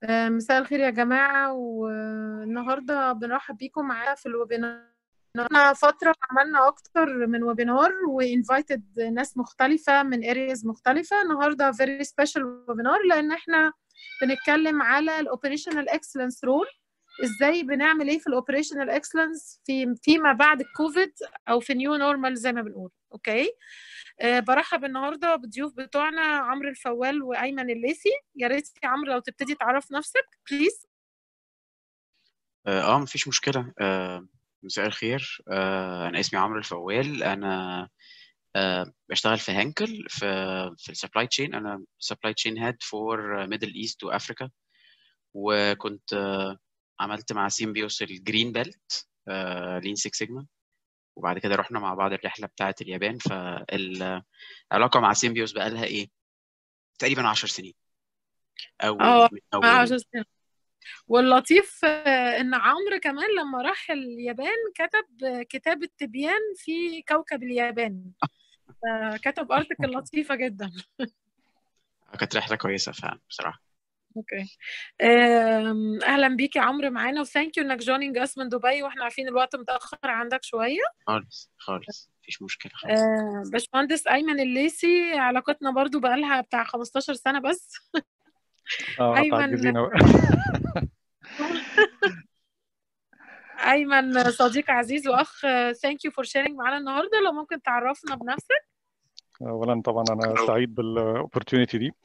مساء الخير يا جماعة، والنهاردة بنرحب بيكم معانا في الويبينار. احنا فترة عملنا أكتر من ويبينار وانفايتد ناس مختلفة من areas مختلفة. النهاردة very special ويبينار لأن احنا بنتكلم على الأوبريشنال اكسلنس رول. ازاي بنعمل ايه في الاوبريشنال اكسلنس فيما بعد الكوفيد او في نيو نورمال زي ما بنقول. اوكي. برحب النهارده بالضيوف بتوعنا عمرو الفوال وايمن الليثي. يا ريت يا عمرو لو تبتدي تعرف نفسك بليز. مفيش مشكلة. مساء الخير. أنا اسمي عمرو الفوال. أنا بشتغل في هانكل في السبلاي تشين. أنا سبلاي تشين هيد فور ميدل إيست وأفريكا، وكنت عملت مع سيمبيوس الجرين بيلت لين 6 سيجما، وبعد كده رحنا مع بعض الرحلة بتاعة اليابان. فالعلاقة مع سيمبيوس بقى لها إيه تقريبا 10 سنين أو من أول. 10 سنين. واللطيف ان عمرو كمان لما راح اليابان كتب كتاب التبيان في كوكب اليابان، كتب ارتكل لطيفة جدا. كانت رحلة كويسة فعلا بصراحة. اوكي. اهلا بيك يا عمرو معانا، وثانك يو انك جويننج اس من دبي، واحنا عارفين الوقت متاخر عندك شويه. خالص خالص مفيش مشكلة خالص. باشمهندس ايمن الليثي، علاقتنا برضو بقالها بتاع 15 سنه بس. ايمن تعجزينا بقى. ايمن صديق عزيز واخ. ثانك يو فور شيرنج معانا النهارده. لو ممكن تعرفنا بنفسك. اولا طبعا انا سعيد بالاوبورتيونيتي دي،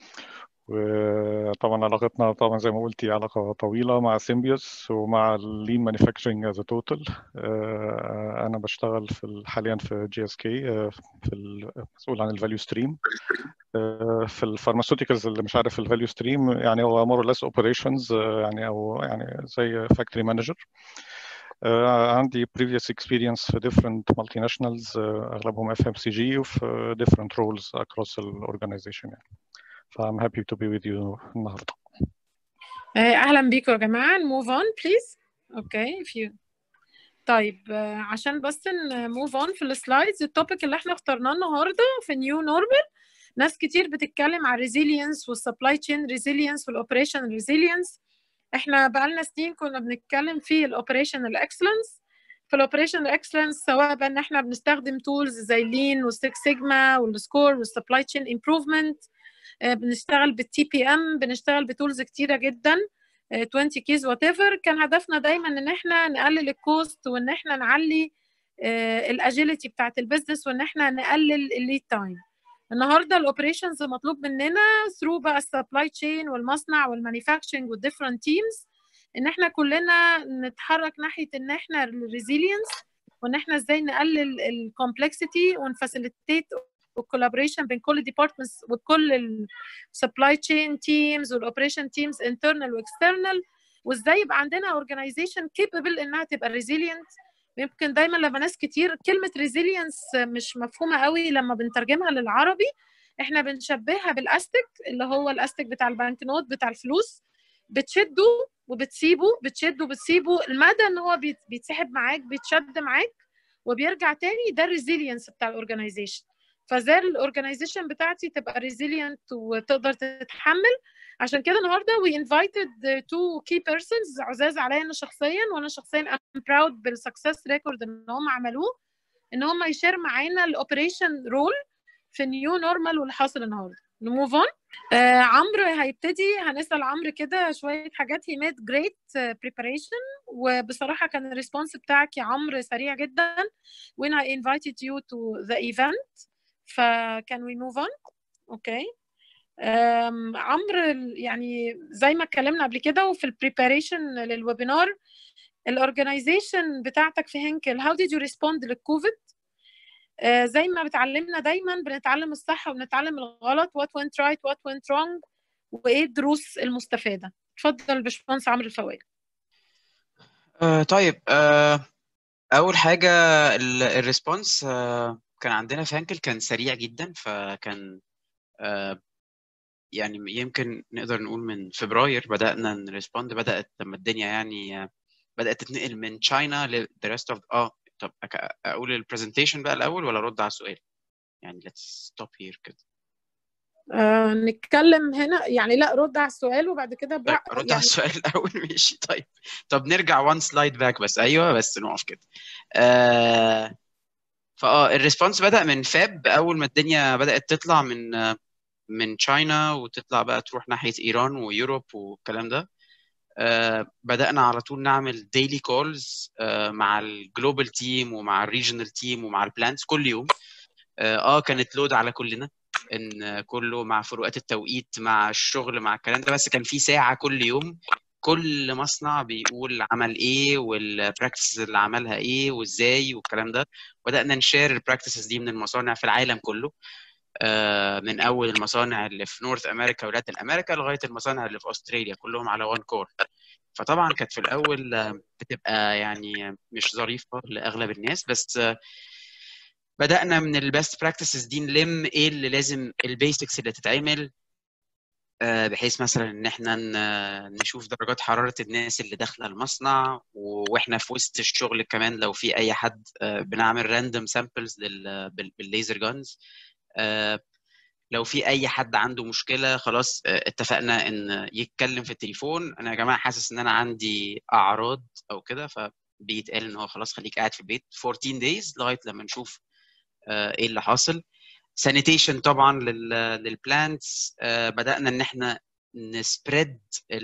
وطبعا علاقتنا طبعا زي ما قلتي علاقه طويله مع سيمبيوس ومع اللين مانيفاكتشرنج از توتال. انا بشتغل حاليا في جي اس كي، في المسؤول عن الفاليو ستريم. في الفارماسيوتيكالز اللي مش عارف الفاليو ستريم يعني هو مور ليس اوبريشنز، يعني او يعني زي فاكتوري مانجر. عندي previous experience في different multinationals، أغلبهم FMCG وفي different roles across the organization يعني. I'm happy to be with you النهاردة. اهلا بيكم يا جماعه. move on please. اوكي طيب، عشان بس move on في السلايدز. التوبيك اللي احنا اخترناه النهارده في نيو نورمال، ناس كتير بتتكلم على resilience والسبلاي تشين resilience والاوبريشن resilience. احنا بقالنا سنين كنا بنتكلم في الاوبريشنال اكسلنس. في الاوبريشنال اكسلنس سواء بقى ان احنا بنستخدم تولز زي لين والسكس سيجما والسكور والسبلاي تشين امبروفمنت، بنشتغل بالتي بي ام، بنشتغل بتولز كتيره جدا، 20 كيز وات ايفر. كان هدفنا دايما ان احنا نقلل الكوست وان احنا نعلي الاجيليتي بتاعت البيزنس وان احنا نقلل الليد تايم. النهارده الاوبريشنز مطلوب مننا ثرو بقى السبلاي تشين والمصنع والمانيفاكتشرنج والديفرنت تيمز ان احنا كلنا نتحرك ناحيه ان احنا الريزيلينس، وان احنا ازاي نقلل الكومبلكسيتي ونفاسيليتيت والكولابوريشن بين كل الديبارتمنتس وكل السبلاي تشين تيمز والاوبريشن تيمز انترنال واكسترنال، وازاي يبقى عندنا اورجانيزيشن كيبل انها تبقى ريزيلينت. يمكن دايما لما ناس كتير كلمه ريزيلينس مش مفهومه قوي لما بنترجمها للعربي، احنا بنشبهها بالاستيك اللي هو الاستيك بتاع البنك نوت بتاع الفلوس، بتشده وبتسيبه، بتشده وبتسيبه المدى ان هو بيتسحب معاك، بيتشد معاك وبيرجع تاني. ده الريزيلينس بتاع الاورجانيزيشن. فازاي الاورجانيزيشن بتاعتي تبقى ريزيلينت وتقدر تتحمل. عشان كده النهارده we invited two key persons عزاز عليا انا شخصيا، وانا شخصيا I'm proud بالسكسس ريكورد ان هم عملوه، ان هم يشير معانا الاوبريشن رول في نيو نورمال واللي حاصل النهارده. نموف اون. عمرو هيبتدي، هنسال عمرو كده شويه حاجات. هي ميد جريت بريباريشن، وبصراحه كان الريسبونس بتاعك يا عمرو سريع جدا when I invited you to the event. فكان we move on. اوكي. عمرو يعني زي ما اتكلمنا قبل كده وفي البريباريشن للويبينار، الاورجنايزيشن بتاعتك في هنكل how did you respond للكوفيد؟ زي ما بتعلمنا دايما بنتعلم الصح وبنتعلم الغلط، what went right what went wrong، وايه الدروس المستفاده. اتفضل باشمهندس عمرو الفوائد. طيب، اول حاجه الريسبونس كان عندنا في هانكل كان سريع جدا. فكان يعني يمكن نقدر نقول من فبراير بدأنا نريسبوند. بدأت لما الدنيا يعني بدأت تتنقل من تشاينا ل the rest of طب اقول البرزنتيشن بقى الاول ولا ارد على السؤال؟ يعني let's stop here كده. نتكلم هنا يعني، لا رد على السؤال وبعد كده طيب رد على يعني السؤال الاول. ماشي طيب. طب نرجع وان سلايد باك بس. ايوه بس نقف كده. الريسبونس بدأ من فاب، اول ما الدنيا بدأت تطلع من تشاينا وتطلع بقى تروح ناحية ايران ويوروب والكلام ده. بدأنا على طول نعمل ديلي كولز مع الجلوبال تيم ومع الريجنال تيم ومع البلانتس كل يوم. كانت لود على كلنا، ان كله مع فروقات التوقيت مع الشغل مع الكلام ده، بس كان في ساعة كل يوم كل مصنع بيقول عمل ايه والبراكتسز اللي عملها ايه وازاي والكلام ده. بدأنا نشير البراكتسز دي من المصانع في العالم كله، من اول المصانع اللي في نورث امريكا ولاتين امريكا لغايه المصانع اللي في استراليا كلهم على وان كور. فطبعا كانت في الاول بتبقى يعني مش ظريفه لاغلب الناس، بس بدأنا من البيست براكتسز دي نلم ايه اللي لازم البيسكس اللي تتعمل، بحيث مثلا ان احنا نشوف درجات حرارة الناس اللي داخلة المصنع، واحنا في وسط الشغل كمان لو في اي حد بنعمل راندوم سامبلز بالليزر جانز. لو في اي حد عنده مشكلة خلاص اتفقنا ان يتكلم في التليفون، انا يا جماعة حاسس ان انا عندي اعراض او كده، فبيتقال ان هو خلاص خليك قاعد في البيت 14 days لغاية لما نشوف ايه اللي حاصل. سانيتيشن طبعا للبلانتس. بدأنا ان احنا نسبريد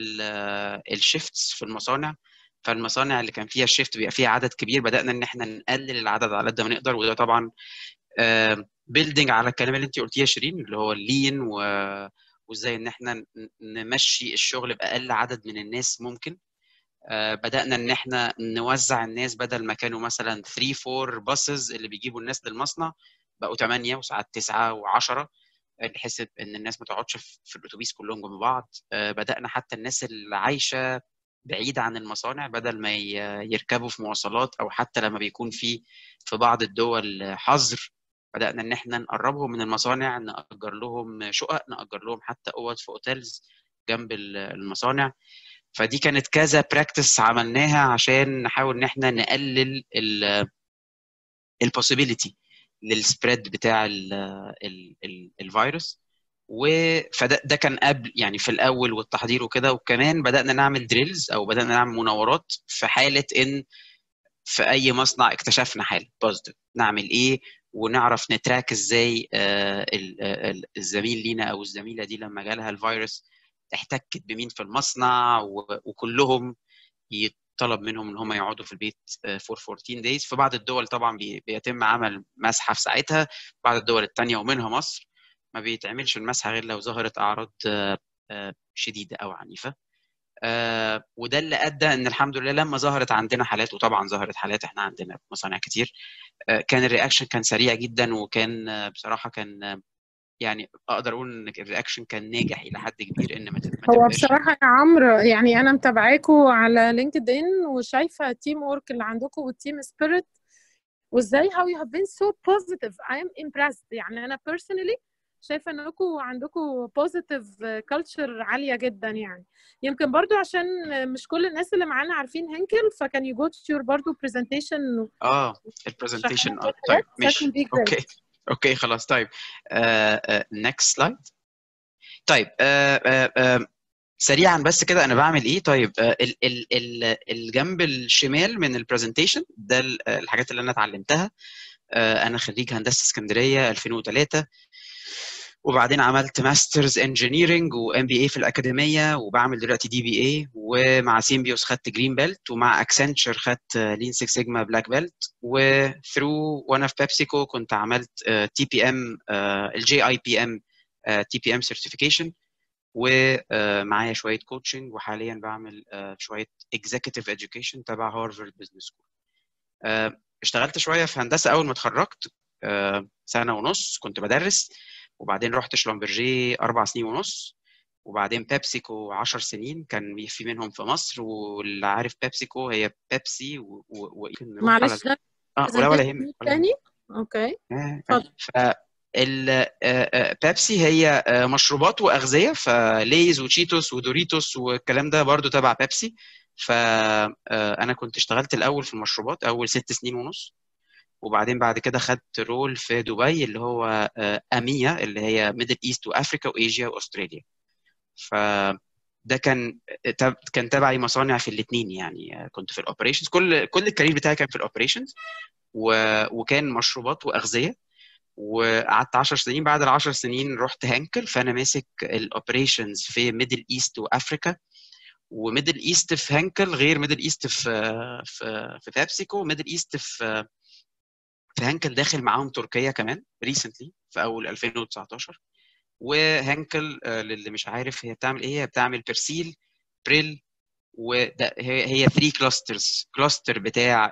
الشيفتس في المصانع، فالمصانع اللي كان فيها الشيفت بيبقى فيها عدد كبير بدأنا ان احنا نقلل العدد على قد ما نقدر. وده طبعا بيلدينج على الكلام اللي انت قلتيه يا شيرين، اللي هو اللين وازاي ان احنا نمشي الشغل بأقل عدد من الناس ممكن. بدأنا ان احنا نوزع الناس، بدل ما كانوا مثلا 3 4 باصز اللي بيجيبوا الناس للمصنع بقوا 8 وساعات 9 و10، بحيث ان الناس ما تقعدش في الاتوبيس كلهم جنب بعض. بدأنا حتى الناس اللي عايشة بعيد عن المصانع بدل ما يركبوا في مواصلات، او حتى لما بيكون في بعض الدول حظر، بدأنا ان احنا نقربهم من المصانع، نأجر لهم شقق، نأجر لهم حتى اوض في اوتيلز جنب المصانع. فدي كانت كذا براكتس عملناها عشان نحاول ان احنا نقلل البوسيبيليتي للسبريد بتاع الفيروس. فده كان قبل يعني في الاول والتحضير وكده. وكمان بدانا نعمل دريلز او بدانا نعمل مناورات في حاله ان في اي مصنع اكتشفنا حاله بوزيتيف نعمل ايه، ونعرف نتراك ازاي الزميل لينا او الزميله دي لما جالها الفيروس احتكت بمين في المصنع، وكلهم يطلب منهم ان هم يقعدوا في البيت for 14 days. في بعض الدول طبعا بيتم عمل مسحه في ساعتها، بعض الدول الثانيه ومنها مصر ما بيتعملش المسحه غير لو ظهرت اعراض شديده او عنيفه. وده اللي ادى ان الحمد لله لما ظهرت عندنا حالات، وطبعا ظهرت حالات احنا عندنا مصانع كتير، كان الرياكشن كان سريع جدا، وكان بصراحه كان يعني اقدر اقول ان الرياكشن كان ناجح الى حد كبير ان ما هو تبقاش. بصراحة يا عمرو يعني أنا متابعاكوا على لينكد إن وشايفة التيم وورك اللي عندكم والتيم سبيريت، وإزاي how you have been so positive. I am impressed. يعني أنا personally شايفة إنكم عندكم positive culture عالية جدا يعني. يمكن برضو عشان مش كل الناس اللي معانا عارفين هنكل، فكان you go to your برضو presentation البرزنتيشن. طيب ماشي اوكي خلاص. طيب next slide. طيب سريعا بس كده انا بعمل ايه. طيب الجنب الشمال من البرزنتيشن ده الحاجات اللي انا اتعلمتها. انا خريج هندسه اسكندريه 2003، وبعدين عملت ماسترز انجينيرنج وام بي اي في الاكاديميه، وبعمل دلوقتي دي بي اي، ومع سيمبيوس خدت جرين بيلت، ومع اكسنتشر خدت لين 6 سيجما بلاك بيلت، وثرو وانا في بيبسيكو كنت عملت تي بي ام الجي اي بي ام تي بي ام سيرتيفيكيشن، ومعايا شويه كوتشنج، وحاليا بعمل شويه اكزيكتيف اديوكيشن تبع هارفارد بزنس سكول. اشتغلت شويه في هندسه اول ما اتخرجت، 1.5 سنة كنت بدرس، وبعدين رحت شلومبرجي 4 سنين ونص، وبعدين بيبسيكو 10 سنين كان في منهم في مصر. واللي عارف بيبسيكو هي بيبسي نروح على معلش ده ولا يهمك تاني. اوكي اتفضل. بيبسي هي مشروبات واغذيه، فليز وتشيتوس ودوريتوس والكلام ده برضو تبع بيبسي. فانا كنت اشتغلت الاول في المشروبات اول 6 سنين ونص، وبعدين بعد كده خدت رول في دبي اللي هو اميا اللي هي ميدل ايست وافريكا وايجيا واستراليا. فده كان تبعي مصانع في الاثنين يعني. كنت في الاوبريشنز، كل الكارير بتاعي كان في الاوبريشنز، وكان مشروبات واغذيه. وقعدت 10 سنين. بعد ال 10 سنين رحت هانكل، فانا ماسك الاوبريشنز في ميدل ايست وافريكا. وميدل ايست في هانكل غير ميدل ايست في بيبسيكو. ميدل ايست في هانكل داخل معاهم تركيا كمان ريسنتلي في اول 2019. وهانكل للي مش عارف هي بتعمل ايه، هي بتعمل برسيل، بريل، وده هي 3 كلاسترز. كلاستر بتاع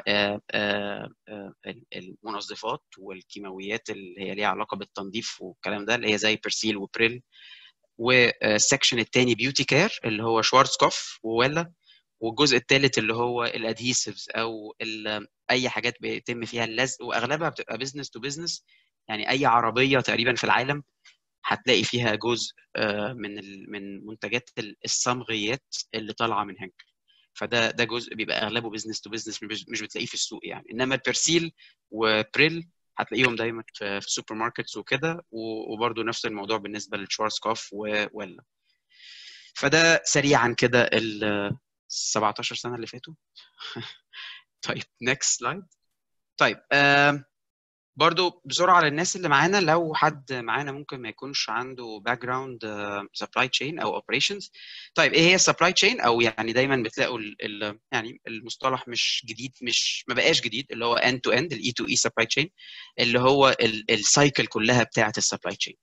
المنظفات والكيماويات اللي هي ليها علاقه بالتنظيف والكلام ده، اللي هي زي برسيل وبريل. والسكشن الثاني بيوتي كير اللي هو شوارزكوف وويلا. والجزء الثالث اللي هو الادهيسيفز او اي حاجات بيتم فيها اللزق، واغلبها بتبقى بزنس تو بزنس. يعني اي عربيه تقريبا في العالم هتلاقي فيها جزء من منتجات الصمغيات اللي طالعه من هانكل. فده جزء بيبقى اغلبه بزنس تو بزنس، مش بتلاقيه في السوق يعني. انما البرسيل وبريل هتلاقيهم دايما في السوبر ماركتس وكده. وبرده نفس الموضوع بالنسبه للشوارزكوف وويلا. فده سريعا كده ال 17 سنه اللي فاتوا. طيب نيكست سلايد. طيب برضو بسرعه للناس اللي معانا، لو حد معانا ممكن ما يكونش عنده باك جراوند سبلاي تشين او اوبريشنز. طيب ايه هي السبلاي تشين؟ او يعني دايما بتلاقوا يعني المصطلح مش جديد، مش ما بقاش جديد، اللي هو end to end، الاي تو اي سبلاي تشين، اللي هو السايكل كلها بتاعه السبلاي تشين.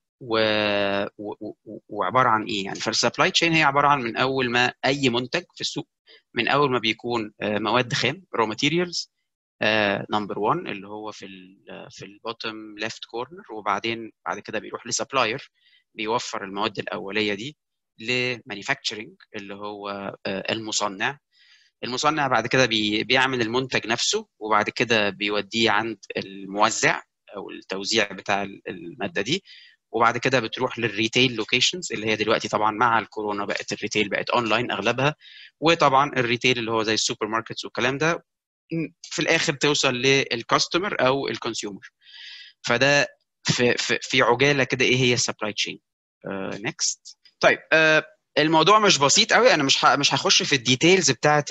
وعباره عن ايه يعني؟ فالسبلاي تشين هي عباره عن من اول ما اي منتج في السوق، من اول ما بيكون مواد خام رو ماتيريالز نمبر 1 اللي هو في البوتtom ليفت كورنر، وبعدين بعد كده بيروح لسبلاير بيوفر المواد الاوليه دي لمانيفاكتشرنج اللي هو المصنع بعد كده بيعمل المنتج نفسه، وبعد كده بيوديه عند الموزع او التوزيع بتاع الماده دي. وبعد كده بتروح للريتيل لوكيشنز اللي هي دلوقتي طبعا مع الكورونا بقت الريتيل بقت اونلاين اغلبها. وطبعا الريتيل اللي هو زي السوبر ماركتس والكلام ده في الاخر توصل للكاستمر او الكونسيومر. فده في عجاله كده ايه هي السبلاي تشين. نيكست. طيب الموضوع مش بسيط قوي، انا مش هخش في الديتيلز بتاعه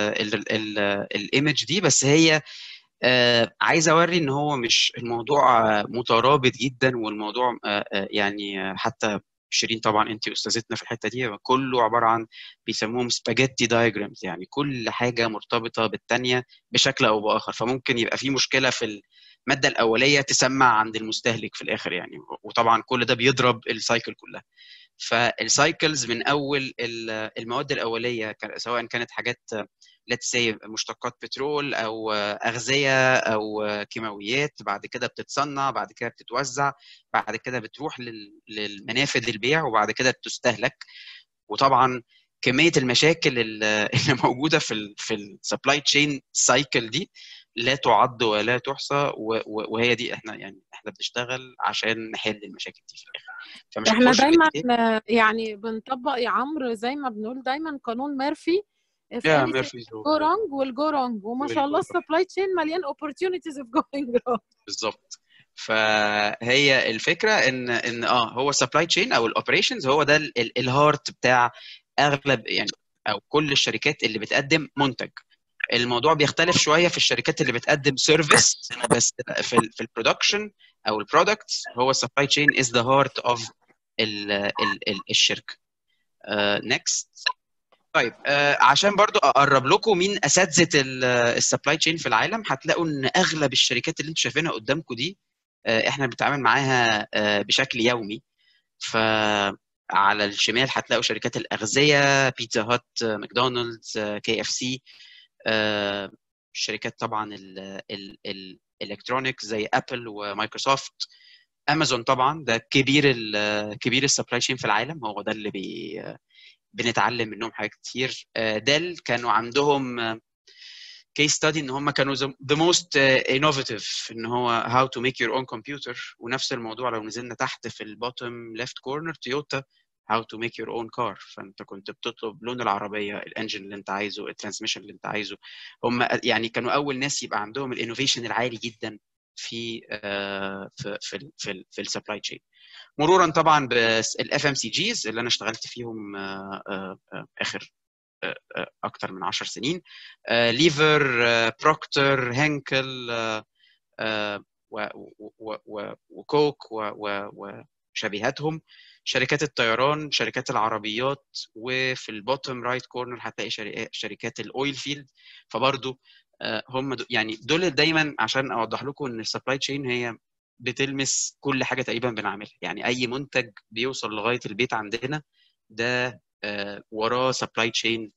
الايمج دي، بس هي عايز اوري ان هو مش الموضوع مترابط جدا. والموضوع يعني حتى شيرين طبعا انت استاذتنا في الحته دي، كله عباره عن بيسموهم سباجيتي دايجرامز، يعني كل حاجه مرتبطه بالثانيه بشكل او باخر. فممكن يبقى في مشكله في الماده الاوليه تسمع عند المستهلك في الاخر يعني. وطبعا كل ده بيضرب السايكل كلها. فالسايكلز من اول المواد الاوليه سواء كانت حاجات let's say مشتقات بترول او اغذيه او كيماويات، بعد كده بتتصنع، بعد كده بتتوزع، بعد كده بتروح للمنافذ البيع، وبعد كده بتستهلك. وطبعا كميه المشاكل اللي موجوده في السبلاي تشين سايكل دي لا تعد ولا تحصى. وهي دي احنا بنشتغل عشان نحل المشاكل دي في الاخر. فمش احنا هنخش دايما في يعني بنطبق يا عمرو زي ما بنقول دايما قانون ميرفي if يا anything ميرفي go wrong will go wrong. وما شاء الله السبلاي تشين مليان opportunities of going wrong. بالظبط. فهي الفكره ان هو السبلاي تشين او الاوبريشنز هو ده الهارت بتاع اغلب يعني او كل الشركات اللي بتقدم منتج. الموضوع بيختلف شويه في الشركات اللي بتقدم سيرفيس، بس في البرودكشن او البرودكتس هو السبلاي تشين از ذا هارت اوف الشركه. نيكست. طيب عشان برضو اقرب لكم مين اساتذه السبلاي تشين في العالم، هتلاقوا ان اغلب الشركات اللي انتم شايفينها قدامكم دي احنا بنتعامل معاها بشكل يومي. فعلى الشمال هتلاقوا شركات الاغذيه، بيتزا هات، ماكدونالدز، كي اف سي. الشركات طبعا الالكترونيك زي ابل ومايكروسوفت. امازون طبعا ده كبير السبلاي تشين في العالم، هو ده اللي بنتعلم منهم حاجات كتير. ديل كانوا عندهم كيس ستادي ان هم كانوا the most innovative ان هو how to make your own computer. ونفس الموضوع لو نزلنا تحت في البوتtom left corner تويوتا how to make your own car. فانت كنت بتطلب لون العربيه، الانجن اللي انت عايزه، الترانسميشن اللي انت عايزه. هم يعني كانوا اول ناس يبقى عندهم الانوفيشن العالي جدا في في السبلاي تشين. مرورا طبعا بالاف ام سي جيز اللي انا اشتغلت فيهم اخر اكتر من 10 سنين، ليفر، بروكتر، هنكل، وكوك وشبيهاتهم، شركات الطيران، شركات العربيات، وفي البوتtom رايت كورنر هتلاقي شركات الاويل فيلد. فبرضو هم يعني دول دايما عشان اوضح لكم ان السبلاي تشين هي بتلمس كل حاجه تقريبا بنعملها. يعني اي منتج بيوصل لغايه البيت عندنا ده وراه سبلاي تشين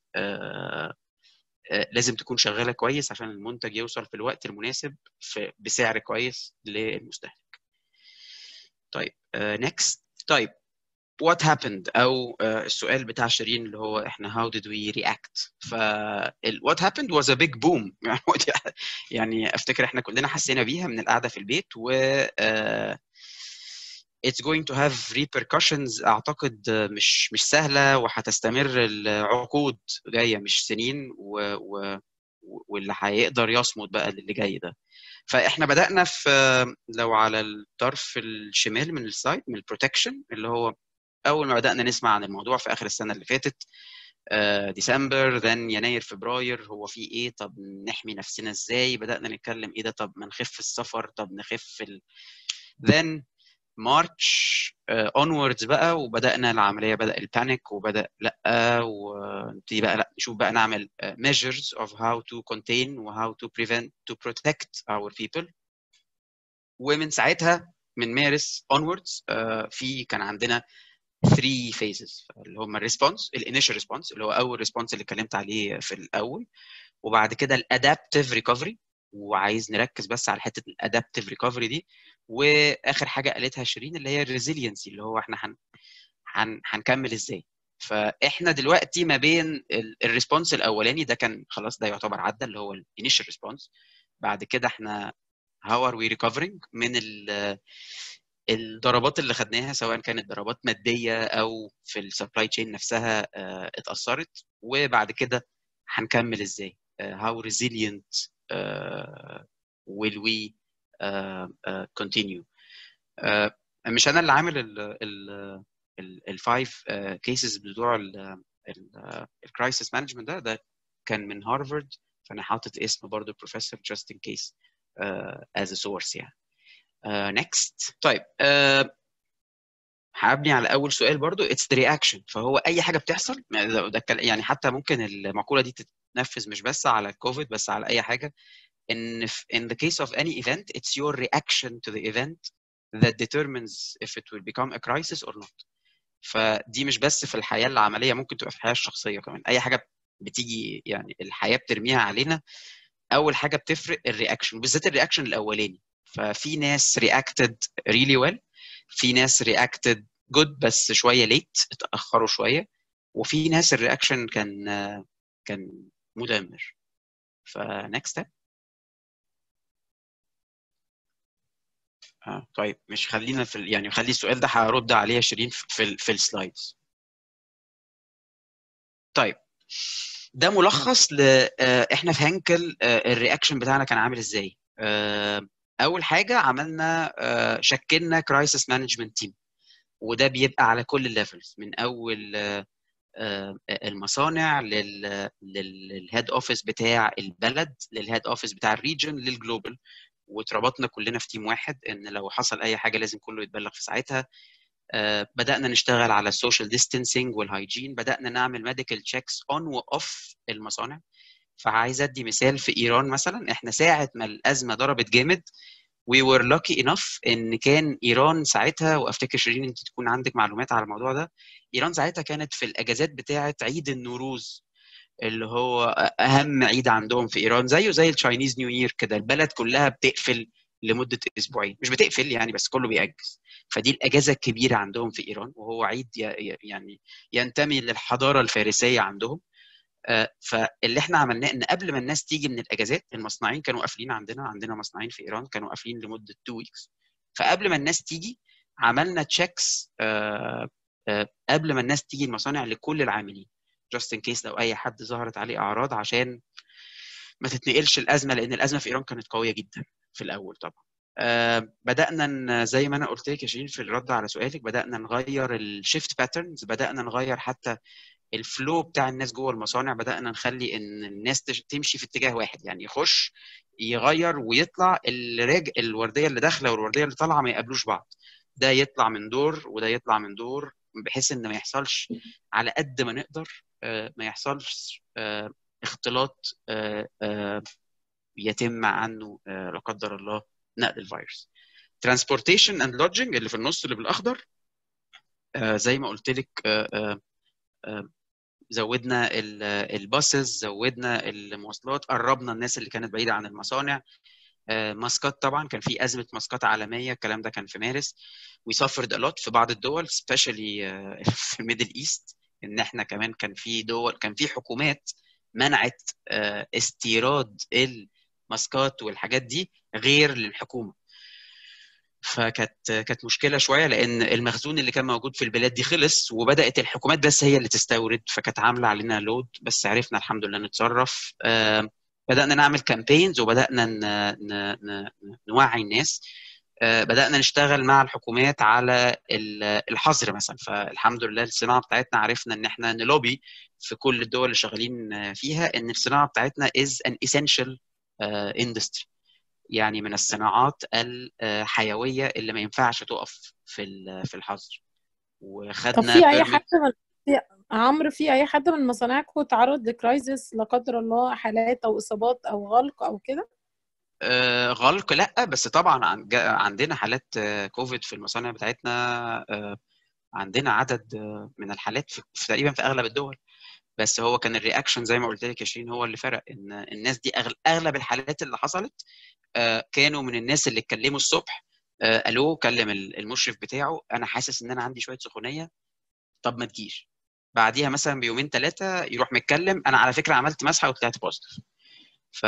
لازم تكون شغاله كويس عشان المنتج يوصل في الوقت المناسب بسعر كويس للمستهلك. طيب next. طيب what happened او السؤال بتاع شيرين اللي هو احنا how did we react. what happened was a big boom. يعني افتكر احنا كلنا حسينا بيها من القعده في البيت، و it's going to have repercussions اعتقد مش سهله، وهتستمر العقود جايه مش سنين، واللي هيقدر يصمد بقى للي جاي ده. فاحنا بدانا في لو على الطرف الشمال من السايت من البروتكشن، اللي هو اول ما بدانا نسمع عن الموضوع في اخر السنه اللي فاتت، ديسمبر، ذن يناير، فبراير، هو في ايه؟ طب نحمي نفسنا ازاي؟ بدانا نتكلم ايه ده؟ طب ما نخف السفر، طب نخف then مارتش onwards بقى، وبدانا العمليه، بدا البانيك، وبدا لا ونبتدي بقى لا نشوف بقى نعمل measures of how to contain و how to prevent to protect our people. ومن ساعتها من مارس onwards في كان عندنا 3 phases اللي هم الريسبونس، الانيشال ريسبونس اللي هو اول ريسبونس اللي اتكلمت عليه في الاول، وبعد كده الادابتيف ريكفري، وعايز نركز بس على حته الادابتيف ريكفري دي، واخر حاجه قالتها شيرين اللي هي الريزيلينسي، اللي هو احنا هنكمل ازاي. فاحنا دلوقتي ما بين الريسبونس الاولاني ده كان خلاص، ده يعتبر عدى اللي هو الانيشال ريسبونس. بعد كده احنا how are we recovering من الضربات اللي خدناها، سواء كانت ضربات ماديه او في السبلاي تشين نفسها اتاثرت، وبعد كده هنكمل ازاي. how resilient will we continue. مش انا اللي عامل الفايف كيسز بتوع الكرايسيس مانجمنت، ده كان من هارفارد، فانا حاطط اسم برضه بروفيسور جاست ان كيس as a source يعني. next. طيب هبني على اول سؤال برضو it's the reaction. فهو اي حاجه بتحصل يعني حتى ممكن المقوله دي تتنفذ مش بس على الكوفيد، بس على اي حاجه، ان in the case of any event it's your reaction to the event that determines if it will become a crisis or not. فدي مش بس في الحياه العمليه، ممكن تبقى في الحياه الشخصيه كمان. اي حاجه بتيجي يعني الحياه بترميها علينا، اول حاجه بتفرق الرياكشن، بالذات الرياكشن الاولاني. ففي ناس reacted really well، في ناس reacted good بس شويه late، اتاخروا شويه، وفي ناس الرياكشن كان مدمر. فnext step. طيب مش خلينا في يعني خلي السؤال ده هرد عليه يا شيرين في السلايدز. طيب ده ملخص احنا في هانكل الرياكشن بتاعنا كان عامل ازاي. اول حاجه عملنا شكلنا كرايسيس مانجمنت تيم، وده بيبقى على كل الليفلز، من اول المصانع للهيد اوفيس بتاع البلد، للهيد اوفيس بتاع الريجن، للجلوبال، واتربطنا كلنا في تيم واحد ان لو حصل اي حاجه لازم كله يتبلغ في ساعتها. بدانا نشتغل على السوشيال ديستانسينج والهايجين، بدانا نعمل ميديكال تشيكس اون واوف المصانع. فعايز ادي مثال، في ايران مثلا احنا ساعه ما الازمه ضربت جامد we were lucky enough ان كان ايران ساعتها، وافتكر شيرين انت تكون عندك معلومات على الموضوع ده، ايران ساعتها كانت في الاجازات بتاعه عيد النوروز اللي هو اهم عيد عندهم في ايران، زيه زي التشاينيز نيو يير كده، البلد كلها بتقفل لمده اسبوعين، مش بتقفل يعني بس كله بيأجز. فدي الاجازه الكبيره عندهم في ايران، وهو عيد يعني ينتمي للحضاره الفارسيه عندهم. فاللي احنا عملناه ان قبل ما الناس تيجي من الاجازات، المصنعين كانوا قافلين عندنا مصنعين في ايران كانوا قافلين لمده 2 ويكس. فقبل ما الناس تيجي عملنا تشيكس قبل ما الناس تيجي المصانع لكل العاملين just in case لو اي حد ظهرت عليه اعراض، عشان ما تتنقلش الازمه، لان الازمه في ايران كانت قويه جدا في الاول طبعا. بدانا زي ما انا قلت لك يا شيرين في الرد على سؤالك، بدانا نغير الشيفت باترنز، بدانا نغير حتى الفلو بتاع الناس جوه المصانع، بدانا نخلي ان الناس تمشي في اتجاه واحد، يعني يخش يغير ويطلع، الورديه اللي داخله والورديه اللي طالعه ما يقابلوش بعض، ده يطلع من دور وده يطلع من دور، بحيث ان ما يحصلش على قد ما نقدر ما يحصلش اختلاط يتم عنه لا قدر الله نقل الفيروس. ترانسبورتيشن اند لودجنج اللي في النص اللي بالاخضر، زي ما قلت لك زودنا الباصز، زودنا المواصلات، قربنا الناس اللي كانت بعيده عن المصانع. ماسكات طبعا كان في ازمه ماسكات عالميه، الكلام ده كان في مارس. وي سافرد الوت في بعض الدول سبيشالي في الميدل ايست، ان احنا كمان كان في دول، كان في حكومات منعت استيراد الماسكات والحاجات دي غير للحكومه. كانت مشكله شويه، لان المخزون اللي كان موجود في البلاد دي خلص، وبدات الحكومات بس هي اللي تستورد، فكانت عامله علينا لود، بس عرفنا الحمد لله نتصرف. بدانا نعمل كامبينز، وبدانا نوعي الناس. بدانا نشتغل مع الحكومات على الحظر مثلا، فالحمد لله الصناعه بتاعتنا عرفنا ان احنا نلوبي في كل الدول اللي شغالين فيها ان الصناعه بتاعتنا is an essential industry، يعني من الصناعات الحيويه اللي ما ينفعش تقف في الحظر. طب وخدنا في اي حد بيرميت. عمرو، في اي حد من مصانعكم تعرض لكرايزس لا قدر الله، حالات او اصابات او غلق او كده؟ غلق لا، بس طبعا عندنا حالات كوفيد في المصانع بتاعتنا. عندنا عدد من الحالات في تقريبا في اغلب الدول، بس هو كان الرياكشن زي ما قلت لك يا شيرين هو اللي فرق، ان الناس دي اغلب الحالات اللي حصلت كانوا من الناس اللي اتكلموا الصبح. الو، كلم المشرف بتاعه، انا حاسس ان انا عندي شويه سخونيه، طب ما تجيش. بعديها مثلا بيومين ثلاثه يروح متكلم، انا على فكره عملت مسحه وطلعت بوزيتيف. ف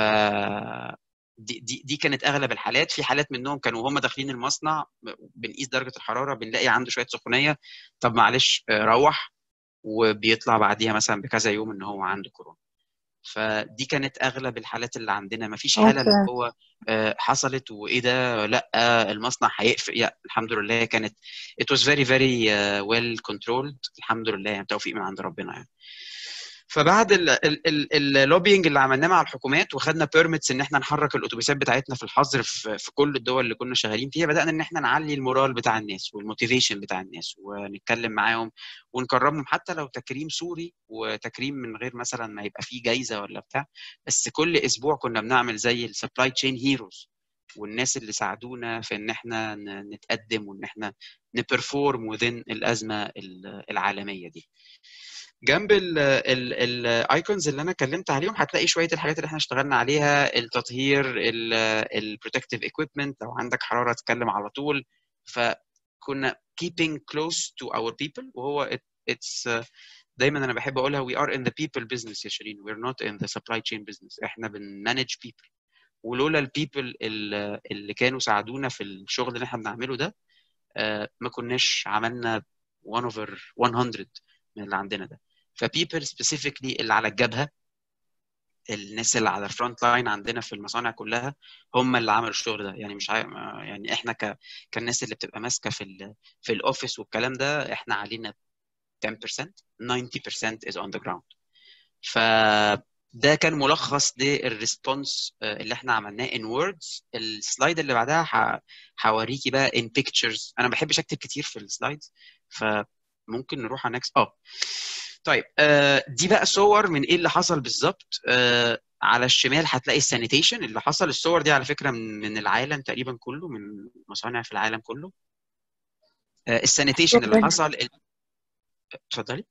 دي كانت اغلب الحالات. في حالات منهم كانوا هم داخلين المصنع بنقيس درجه الحراره، بنلاقي عنده شويه سخونيه، طب معلش روح، وبيطلع بعديها مثلا بكذا يوم ان هو عنده كورونا. فدي كانت اغلب الحالات اللي عندنا، ما فيش حاله اللي هو حصلت وايه ده لا المصنع هيقفل. يا الحمد لله كانت it was very very well controlled الحمد لله، يعني توفيق من عند ربنا يعني. فبعد اللوبينج اللي عملناه مع الحكومات، وخدنا بيرميتس ان احنا نحرك الاتوبيسات بتاعتنا في الحظر في كل الدول اللي كنا شغالين فيها، بدانا ان احنا نعلي المورال بتاع الناس والموتيفيشن بتاع الناس، ونتكلم معاهم ونكرمهم، حتى لو تكريم سوري وتكريم من غير مثلا ما يبقى فيه جايزه ولا بتاع. بس كل اسبوع كنا بنعمل زي السبلاي تشين هيروز، والناس اللي ساعدونا في ان احنا نتقدم وان احنا نبرفورم وذين الازمه العالميه دي. جنب الايكونز اللي انا اتكلمت عليهم هتلاقي شويه الحاجات اللي احنا اشتغلنا عليها، التطهير، البروتكتيف ايكويبمنت، لو عندك حراره تتكلم على طول. فكنا keeping close to our people، وهو it's دايما انا بحب اقولها we are in the people business يا شيرين، we're not in the supply chain business، احنا بنمانج people. ولولا البيبل اللي كانوا ساعدونا في الشغل اللي احنا بنعمله ده ما كناش عملنا 1 over 100 من اللي عندنا ده. فبيبل سبيسيفيكلي اللي على الجبهه، الناس اللي على الفرونت لاين عندنا في المصانع كلها هم اللي عملوا الشغل ده. يعني مش يعني احنا كالناس اللي بتبقى ماسكه في الاوفيس والكلام ده، احنا علينا 10% 90% is on the ground. فده كان ملخص للريسبونس اللي احنا عملناه in words. السلايد اللي بعدها هوريكي بقى in pictures، انا ما بحبش اكتب كتير في السلايدز، فممكن نروح على next. طيب دي بقى صور من ايه اللي حصل بالظبط. على الشمال هتلاقي السانيتيشن اللي حصل. الصور دي على فكره من العالم تقريبا كله، من مصانع في العالم كله. السانيتيشن اللي حصل. اتفضلي.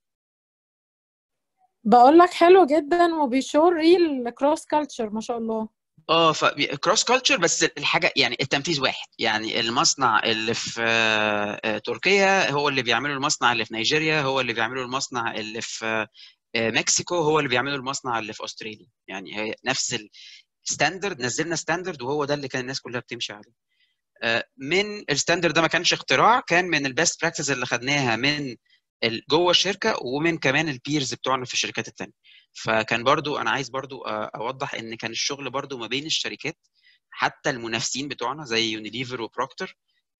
بقول لك حلو جدا، وبيشور ريل كروس كالتشر ما شاء الله. كروس كلتشر، بس الحاجه يعني التنفيذ واحد. يعني المصنع اللي في تركيا هو اللي بيعمله المصنع اللي في نيجيريا، هو اللي بيعمله المصنع اللي في مكسيكو، هو اللي بيعمله المصنع اللي في استراليا. يعني هي نفس الستاندرد، نزلنا ستاندرد وهو ده اللي كان الناس كلها بتمشي عليه. من الستاندرد ده ما كانش اختراع، كان من البيست براكتس اللي خدناها من جوه الشركه ومن كمان البيرز بتوعنا في الشركات التانيه. فكان برضو انا عايز برضو اوضح ان كان الشغل برضو ما بين الشركات، حتى المنافسين بتوعنا زي يونيليفر وبروكتر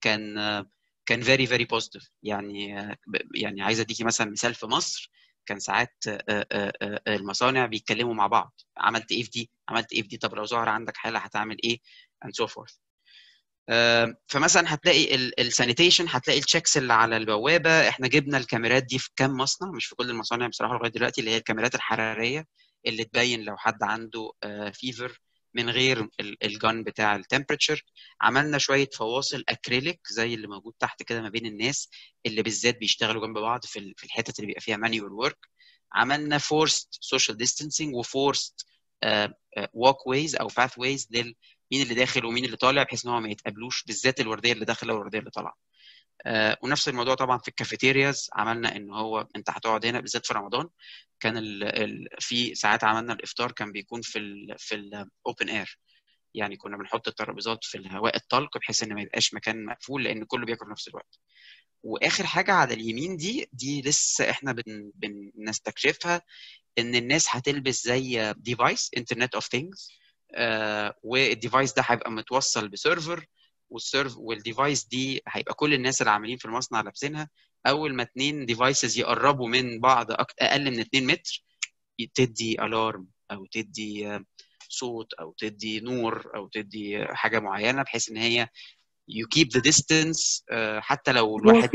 كان very very positive. يعني عايز اديكي مثلا مثال في مصر، كان ساعات المصانع بيتكلموا مع بعض، عملت ايه في دي، عملت ايه في دي، طب لو ظهر عندك حاله هتعمل ايه and so forth. فمثلا هتلاقي السانيتيشن، هتلاقي التشيكس اللي على البوابه. احنا جبنا الكاميرات دي في كام مصنع، مش في كل المصانع بصراحه لغايه دلوقتي، اللي هي الكاميرات الحراريه اللي تبين لو حد عنده فيفر من غير الجن بتاع التمبريتشر. عملنا شويه فواصل اكريليك زي اللي موجود تحت كده ما بين الناس اللي بالذات بيشتغلوا جنب بعض في الحتت اللي بيبقى فيها مانيوال ورك. عملنا فورست سوشيال ديستانسينج وفورست walk ways او path ways مين اللي داخل ومين اللي طالع، بحيث ان هو ما يتقابلوش، بالذات الورديه اللي داخله والورديه اللي طالعه. ونفس الموضوع طبعا في الكافيتيرياز، عملنا ان هو انت هتقعد هنا بالذات في رمضان. كان في ساعات عملنا الافطار كان بيكون في الاوبن اير، يعني كنا بنحط الترابيزات في الهواء الطلق بحيث ان ما يبقاش مكان مقفول لان كله بياكل في نفس الوقت. واخر حاجه على اليمين دي لسه احنا بنستكشفها، ان الناس هتلبس زي ديفايس انترنت اوف ثينجز، والديفايس ده هيبقى متوصل بسيرفر، والديفايس دي هيبقى كل الناس اللي عاملين في المصنع لابسينها. اول ما 2 ديفايسز يقربوا من بعض اقل من 2 متر تدي الارم او تدي صوت او تدي نور او تدي حاجه معينه، بحيث ان هي you keep the distance. حتى لو الواحد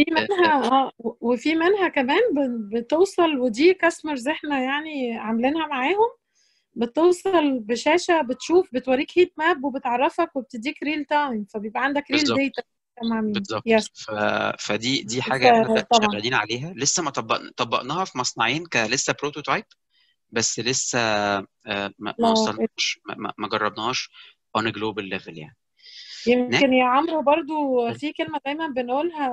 وفي منها كمان بتوصل، ودي كاستمرز احنا يعني عاملينها معاهم، بتوصل بشاشه بتشوف بتوريك هيت ماب وبتعرفك وبتديك ريل تايم، فبيبقى عندك ريل داتا مع مين. بالظبط. فدي حاجه احنا شغالين عليها، لسه ما طبقناها في مصنعين كلسه بروتوتايب، بس لسه ما وصلناش، ما جربناهاش on a global level يعني. يمكن يا عمرو برضو في كلمه دايما بنقولها،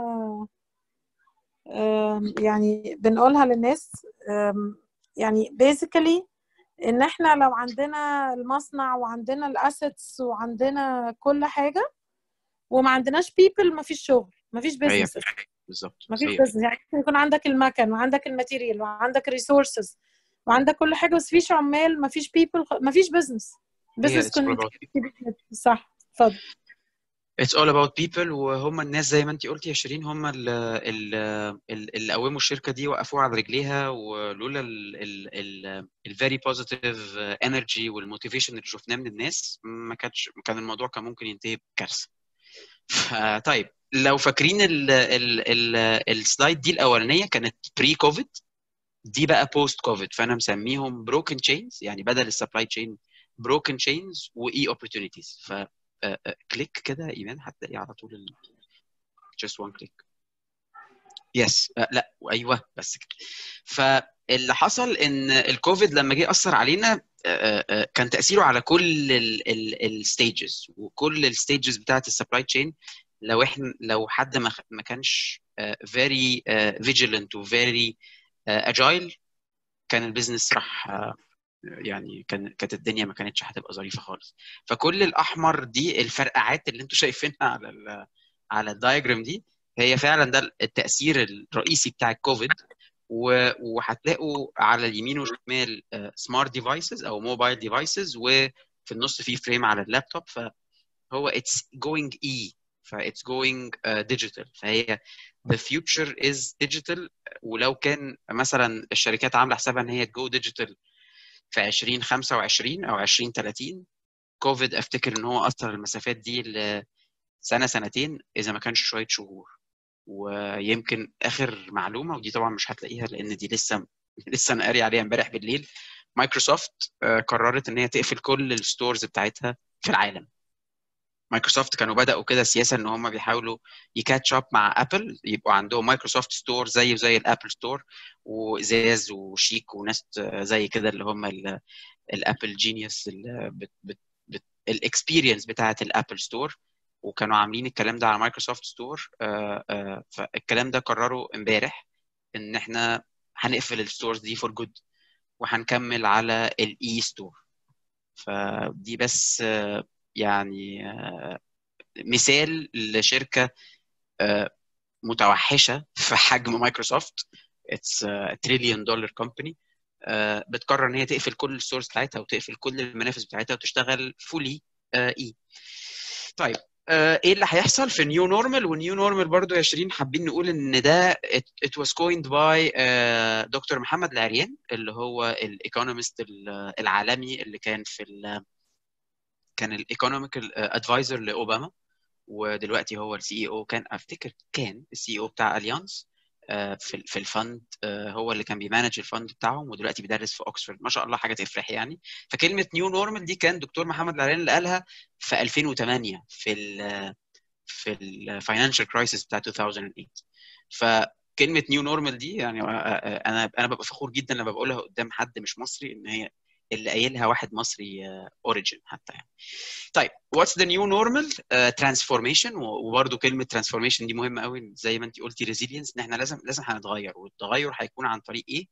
يعني بنقولها للناس، يعني basically ان احنا لو عندنا المصنع وعندنا الاسيتس وعندنا كل حاجه وما عندناش people مفيش شغل، مفيش بزنس. بالظبط، مفيش بزنس. يعني يكون عندك المكن وعندك الماتيريال وعندك الريسورسز وعندك كل حاجه، بس مفيش عمال، مفيش people، مفيش بزنس. بزنس صح. اتفضل. It's all about people. وهم الناس زي ما انت قلتي يا شيرين، هم اللي قوموا الشركه دي وقفوها على رجليها، ولولا ال very positive energy والموتيفيشن اللي شفناه من الناس كان الموضوع كان ممكن ينتهي بكارثه. طيب لو فاكرين السلايد دي الاولانيه كانت بري كوفيد، دي بقى بوست كوفيد، فانا مسميهم بروكن تشينز، يعني بدل السبلاي تشين بروكن تشينز واي اوبورتونيتيز. ف كليك كده ايمان هتلاقي على طول just one click. يس لا ايوه بس كده. فاللي حصل ان الكوفيد لما جه اثر علينا كان تاثيره على كل الستيجز، وكل الستيجز بتاعه السبلاي تشين. لو حد ما كانش very vigilant و very agile، كان البيزنس راح يعني كانت الدنيا ما كانتش هتبقى ظريفه خالص. فكل الاحمر دي الفرقعات اللي انتم شايفينها على الدايجرام دي، هي فعلا ده التاثير الرئيسي بتاع الكوفيد. وهتلاقوا على اليمين والشمال سمارت ديفايسز او موبايل ديفايسز، وفي النص في فريم على اللابتوب. فهو it's going فit's going digital. فهي the future is digital. ولو كان مثلا الشركات عامله حسابها ان هي go digital في 2025 او 2030، كوفيد افتكر ان هو اثر المسافات دي لسنه سنتين اذا ما كانش شويه شهور. ويمكن اخر معلومه، ودي طبعا مش هتلاقيها لان دي لسه انا قاري عليها امبارح بالليل، مايكروسوفت قررت ان هي تقفل كل الستورز بتاعتها في العالم. مايكروسوفت كانوا بدأوا كده سياسه ان هم بيحاولوا يكاتش اب مع ابل، يبقوا عندهم مايكروسوفت ستور زي الابل ستور، وازاز وشيك وناس زي كده اللي هم الابل جينيوس، الاكسبيرينس بتاعه الابل ستور. وكانوا عاملين الكلام ده على مايكروسوفت ستور. فالكلام ده قرروا امبارح ان احنا هنقفل الستورز دي فور جود، وهنكمل على الاي ستور. فدي بس يعني مثال لشركه متوحشه في حجم مايكروسوفت، اتس تريليون دولار كومباني بتقرر ان هي تقفل كل السورس بتاعتها وتقفل كل المنافذ بتاعتها وتشتغل فولي اي. طيب ايه اللي هيحصل في نيو نورمال؟ والنيو نورمال برضو يا شيرين حابين نقول ان ده it was coined by دكتور محمد العريان اللي هو الايكونومست العالمي اللي كان كان الايكونوميكال ادفايزر لاوباما، ودلوقتي هو السي اي او، كان افتكر كان السي اي او بتاع اليانس في الفند، هو اللي كان بيمانج الفند بتاعهم، ودلوقتي بيدرس في اوكسفورد، ما شاء الله حاجه تفرح يعني. فكلمه نيو نورمال دي كان دكتور محمد العريان اللي قالها في 2008 في الفاينانشال كرايسيس بتاع 2008. فكلمه نيو نورمال دي يعني انا ببقى فخور جدا لما بقولها قدام حد مش مصري ان هي اللي قايلها واحد مصري اوريجين حتى يعني. طيب what's the new normal؟ transformation. وبرده كلمه transformation دي مهمه قوي زي ما انت قلتي، resilience، ان احنا لازم هنتغير، والتغير هيكون عن طريق ايه؟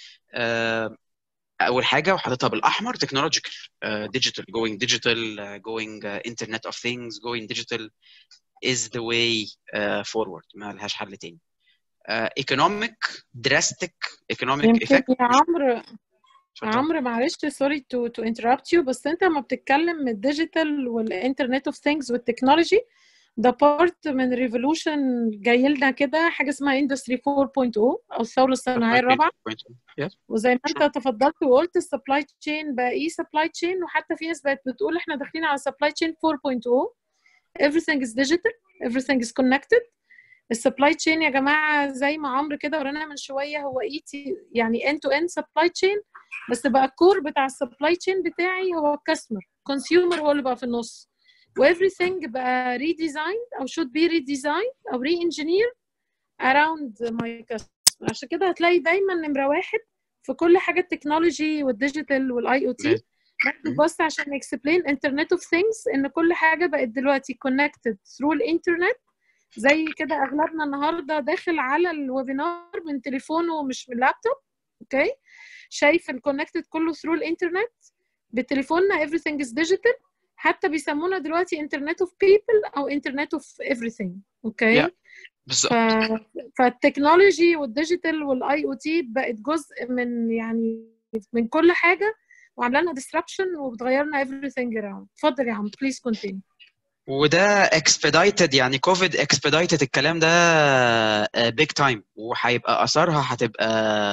اول حاجه وحاططها بالاحمر technological، digital، going digital، going internet of things، going digital is the way forward، ما لهاش حل تاني. economic drastic economic يمكن effect. يا عمرو معلش سوري تو انتربت يو، بس انت لما بتتكلم من الديجيتال والانترنت اوف ثينجز والتكنولوجي، ده بارت من ريفولوشن جاي لنا كده، حاجه اسمها اندستري 4.0 او الثوره الصناعيه الرابعه. وزي ما انت تفضلت وقلت السبلاي تشين بقى ايه سبلاي تشين، وحتى في ناس بقت بتقول احنا داخلين على سبلاي تشين 4.0. everything is digital everything is connected. السبلاي تشين يا جماعه زي ما عمرو كده ورانا من شويه هو يعني end to end سبلاي تشين، بس بقى الكور بتاع السبلاي تشين بتاعي هو الكاستمر كونسيومر، هو اللي بقى في النص، و everything بقى redesigned او should be redesigned او re-engineered around my customer. عشان كده هتلاقي دايما نمره واحد في كل حاجه التكنولوجي والديجيتال والاي او تي. بس عشان explain internet of things ان كل حاجه بقت دلوقتي connected through الانترنت. زي كده اغلبنا النهارده داخل على الويبينار من تليفونه ومش من لابتوب، اوكي، شايف الكونكتد كله ثرو الانترنت بتليفوننا. everything is digital، حتى بيسمونا دلوقتي انترنت اوف بيبل او انترنت اوف everything، اوكي. فالتكنولوجي والديجيتال والاي او تي بقت جزء من يعني من كل حاجه، وعامله لنا disruption وبتغير لنا everything around. اتفضل يا عم بليز كونتينيو. وده expedited يعني كوفيد expedited الكلام ده big time، وهيبقى اثارها هتبقى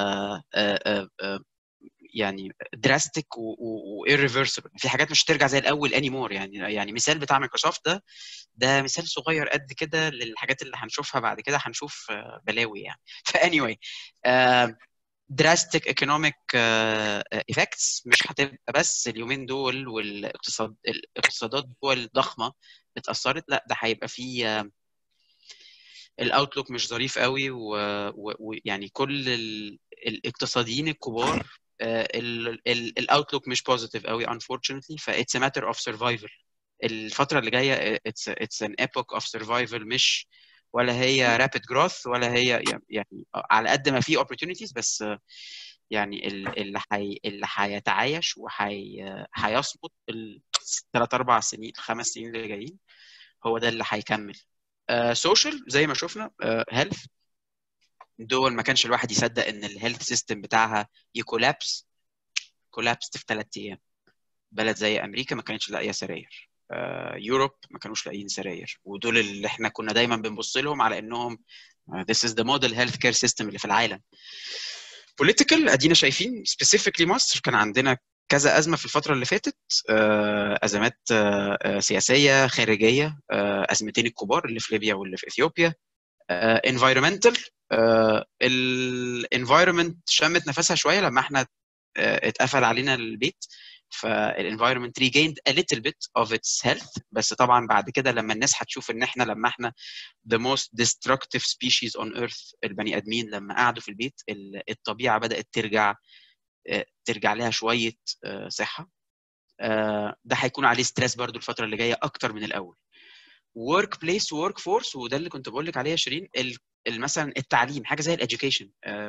يعني drastic و irreversible. في حاجات مش هترجع زي الاول anymore يعني مثال بتاع مايكروسوفت ده مثال صغير قد كده للحاجات اللي هنشوفها بعد كده، هنشوف بلاوي يعني. anyway drastic economic effects مش هتبقى بس اليومين دول والاقتصادات دول ضخمه اتاثرت، لا ده هيبقى في الاوتلوك مش ظريف قوي، ويعني كل الاقتصاديين الكبار الاوتلوك مش بوزيتيف قوي unfortunately. فايتس ماتر اوف سرفايفل الفتره اللي جايه، اتس ان ايبوك اوف سرفايفل، مش ولا هي رابيد جروث ولا هي يعني على قد ما في opportunities، بس يعني اللي هيتعايش وهيصمد الثلاث اربع سنين 5 سنين اللي جايين هو ده اللي هيكمل. سوشيال زي ما شفنا، هيلث دول ما كانش الواحد يصدق ان الهيلث سيستم بتاعها يكولابس في 3 ايام. بلد زي امريكا ما كانتش لاقيه سراير، يوروب ما كانوش لاقيين سراير، ودول اللي احنا كنا دايما بنبص لهم على انهم this is the model healthcare system اللي في العالم. political ادينا شايفين specifically مصر كان عندنا كذا ازمه في الفتره اللي فاتت، ازمات سياسيه خارجيه، ازمتين الكبار اللي في ليبيا واللي في اثيوبيا. environmental، الانفايرمنت شمت نفسها شويه لما احنا اتقفل علينا البيت، فالانفايرمنت regained a little bit of its health. بس طبعا بعد كده لما الناس هتشوف ان احنا لما احنا the most destructive species on earth، البني ادمين لما قعدوا في البيت الطبيعه بدات ترجع لها شويه صحه. ده هيكون عليه ستريس برضو الفتره اللي جايه اكتر من الاول. work place work force، وده اللي كنت بقول لك عليه يا شيرين، مثلا التعليم حاجه زي الاديوكيشن،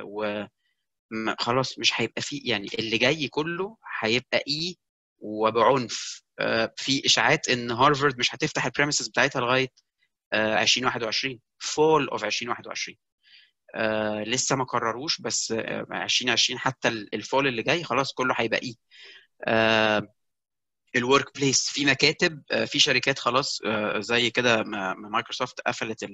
خلاص مش هيبقى فيه يعني اللي جاي كله هيبقى وبعنف. في اشاعات ان هارفارد مش هتفتح البريميسز بتاعتها لغايه 2021 فول اوف 2021. لسه ما قرروش، بس 2020 حتى الفول اللي جاي خلاص كله هيبقى ايه. الورك بليس في مكاتب، في شركات خلاص زي كده مايكروسوفت قفلت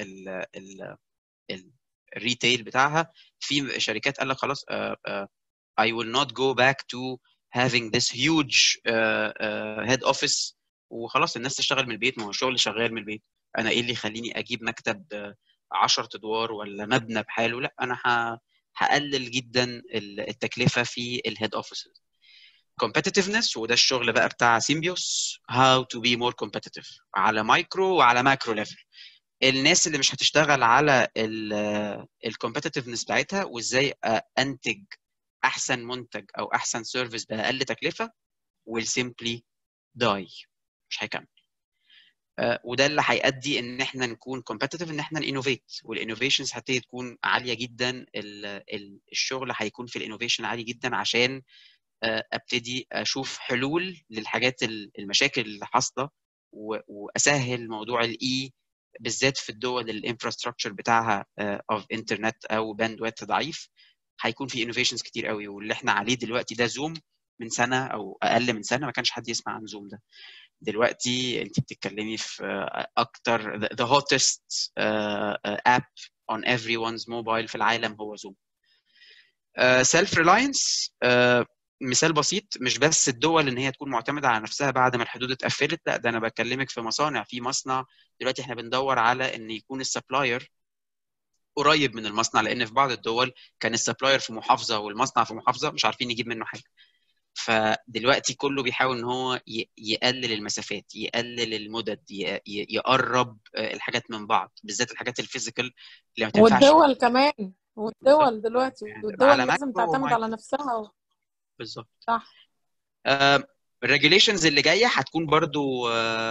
الريتيل بتاعها. في شركات قال لك خلاص I will not go back to having this huge head office، وخلاص الناس تشتغل من البيت. ما هو الشغل شغال من البيت، انا ايه اللي يخليني اجيب مكتب 10 ادوار ولا مبنى بحاله؟ لا، انا هقلل جدا التكلفه في الهيد اوفيسز. competitiveness، وده الشغل بقى بتاع سيمبيوس، how to be more competitive على مايكرو وعلى ماكرو ليفل. الناس اللي مش هتشتغل على الكومبتitiveness بتاعتها وازاي انتج احسن منتج او احسن سيرفيس باقل تكلفه will simply die، مش هيكمل. وده اللي هيؤدي ان احنا نكون competitive، ان احنا انوفيت، والانوفيشنز هتبتدي تكون عاليه جدا. الشغل هيكون في الانوفيشن عالي جدا عشان ابتدي اشوف حلول للحاجات المشاكل اللي حاصله، واسهل موضوع الاي بالذات في الدول الانفراستراكشر بتاعها اوف انترنت او باندويث ضعيف. هيكون في انوفيشنز كتير قوي، واللي احنا عليه دلوقتي ده زوم. من سنه او اقل من سنه ما كانش حد يسمع عن زوم ده. دلوقتي انت بتتكلمي في اكتر the hottest app on everyone's mobile في العالم هو زوم. self reliance، مثال بسيط، مش بس الدول ان هي تكون معتمده على نفسها بعد ما الحدود اتقفلت، لا ده انا بكلمك في مصانع. في مصنع دلوقتي احنا بندور على ان يكون السبلاير قريب من المصنع، لان في بعض الدول كان السبلاير في محافظه والمصنع في محافظه مش عارفين نجيب منه حاجه. فدلوقتي كله بيحاول ان هو يقلل المسافات، يقلل المدد، يقرب الحاجات من بعض، بالذات الحاجات الفيزيكال اللي ما تنفعش. والدول كمان، والدول دلوقتي، والدول على لازم ماكرو تعتمد على ومايكرو نفسها. بالظبط. صح. الريجوليشنز اللي جايه هتكون برضو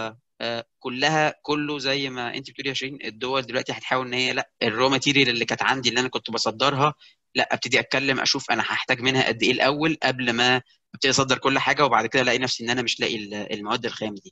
كله زي ما انت بتقولي يا شيرين. الدول دلوقتي هتحاول ان هي لا، الرو ماتيريال اللي كانت عندي اللي انا كنت بصدرها، لا ابتدي اتكلم اشوف انا هحتاج منها قد ايه الاول قبل ما ابتدي اصدر كل حاجه، وبعد كده الاقي نفسي ان انا مش لاقي المواد الخام دي.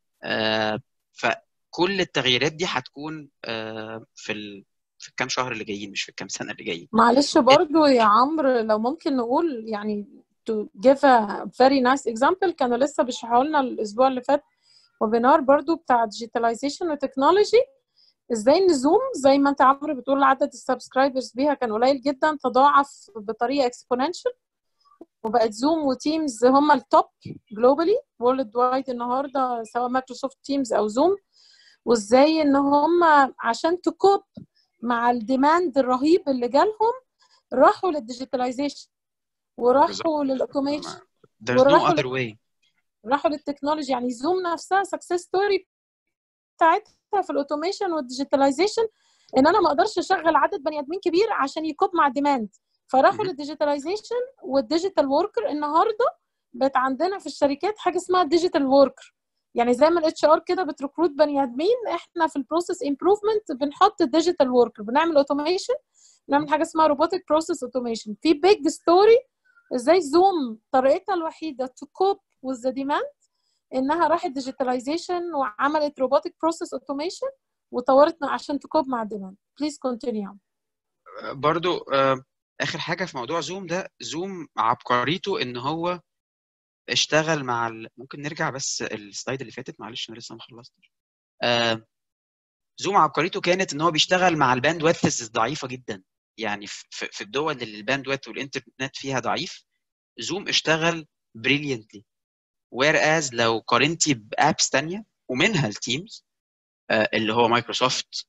فكل التغييرات دي هتكون في الكام شهر اللي جايين، مش في الكام سنه اللي جايين. معلش برضو يا عمرو، لو ممكن نقول يعني to give a very nice example، كانوا لسه بيشرحوا لنا الاسبوع اللي فات ويبينار برضو بتاع ديجيتاليزيشن وتكنولوجي، ازاي ان زوم زي ما انت عمرو بتقول عدد السبسكرايبرز بيها كان قليل جدا، تضاعف بطريقه اكسبوننشال، وبقت زوم وتيمز هم التوب جلوبالي وورلد وايد النهارده، سواء مايكروسوفت تيمز او زوم. وازاي ان هم عشان تكوب مع الديماند الرهيب اللي جالهم راحوا للديجيتاليزيشن وراحوا للاوتوميشن There's no other way. راحوا للتكنولوجي. يعني زوم نفسها سكسس ستوري بتاعتها في الاوتوميشن والديجيتاليزيشن، ان انا ما اقدرش اشغل عدد بني ادمين كبير عشان يكوب مع الديماند، فراحوا للديجيتاليزيشن والديجيتال وركر. النهارده بقت عندنا في الشركات حاجه اسمها ديجيتال وركر، يعني زي ما الاتش ار كده بتركروت بني ادمين، احنا في البروسيس امبروفمنت بنحط الديجيتال وركر، بنعمل اوتوميشن، نعمل حاجه اسمها روبوتك بروسيس اوتوميشن. في بيج ستوري ازاي زوم طريقتها الوحيده تو كوب وذ ذا ديماند انها راحت ديجيتاليزيشن وعملت روبوتك بروسيس اوتوميشن وطورتنا عشان تكوب مع الديماند. بليز كونتينيو. برضو اخر حاجه في موضوع زوم ده، زوم عبقريته ان هو اشتغل مع ممكن نرجع بس السلايد اللي فاتت، معلش انا لسه ما خلصتش. زوم عبقريته كانت ان هو بيشتغل مع الباندويث الضعيفه جدا. يعني في الدول اللي الباندويث والانترنت فيها ضعيف، زوم اشتغل بريليانتلي. whereas لو قارنتي بابس ثانيه ومنها التيمز اللي هو مايكروسوفت،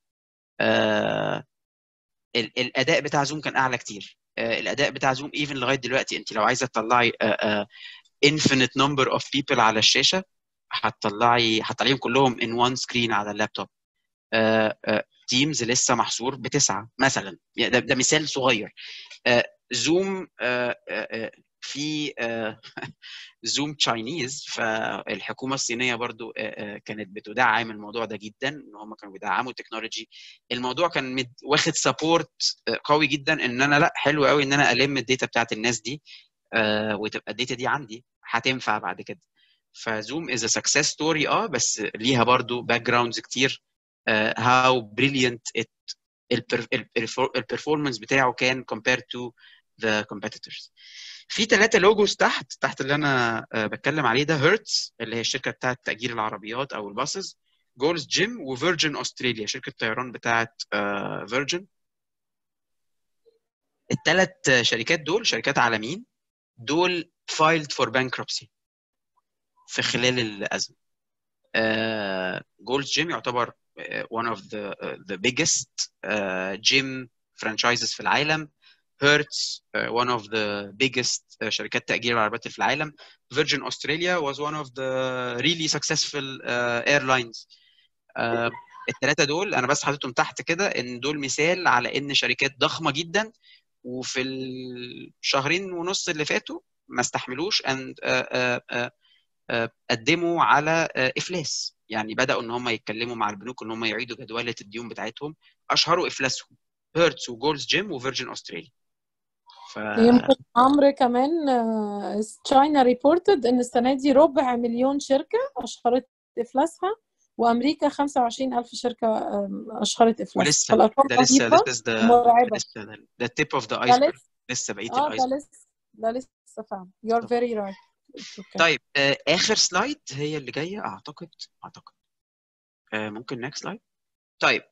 الاداء بتاع زوم كان اعلى كتير. الاداء بتاع زوم ايفن لغايه دلوقتي انت لو عايزه تطلعي infinite number of people على الشاشه، هتطلعيهم كلهم in one screen على اللابتوب. تيمز لسه محصور ب9 مثلا، ده مثال صغير. زوم في زوم تشاينيز، فالحكومه الصينيه برضو كانت بتدعم الموضوع ده جدا، ان هم كانوا بيدعموا التكنولوجي. الموضوع كان واخد سبورت قوي جدا، ان انا لا حلو قوي ان انا الم الداتا بتاعت الناس دي وتبقى الداتا دي عندي هتنفع بعد كده. فزوم از سكسس ستوري بس ليها برضو باك جراوندز كتير. how brilliant it البرفورمانس بتاعه كان compared to the competitors. في 3 لوجوز تحت اللي انا بتكلم عليه ده. هيرتز اللي هي الشركه بتاعه تأجير العربيات او الباصز، جولز جيم، وفيرجن استراليا شركه الطيران بتاعه فيرجن. ال3 شركات دول شركات عالميين، دول filed for bankruptcy في خلال الأزمة. جولز جيم يعتبر one of the biggest gym franchises في العالم. هيرتز one of the biggest شركات تأجير العربيات في العالم. Virgin Australia was one of the really successful airlines. ال3 دول انا بس حاططهم تحت كده ان دول مثال على ان شركات ضخمة جدا وفي الشهرين ونص اللي فاتوا ما استحملوش ان قدموا على افلاس. يعني بداوا ان هم يتكلموا مع البنوك ان هم يعيدوا جدوله الديون بتاعتهم. اشهروا افلاسهم هيرتز وجولز جيم وفيرجن استراليا. يمكن عمرو كمان تشاينا ريبورتد ان السنه دي 250,000 شركه اشهرت افلاسها، وامريكا 25,000 شركه اشهرت افلاسها. ولسه فالارقام ده لسه رهيبه مرعبه. ده tip of the iceberg. لسه بقيه ده الايسبرج. لسه فعلا. You're very right. Okay. طيب اخر سلايد هي اللي جايه اعتقد ممكن next سلايد. طيب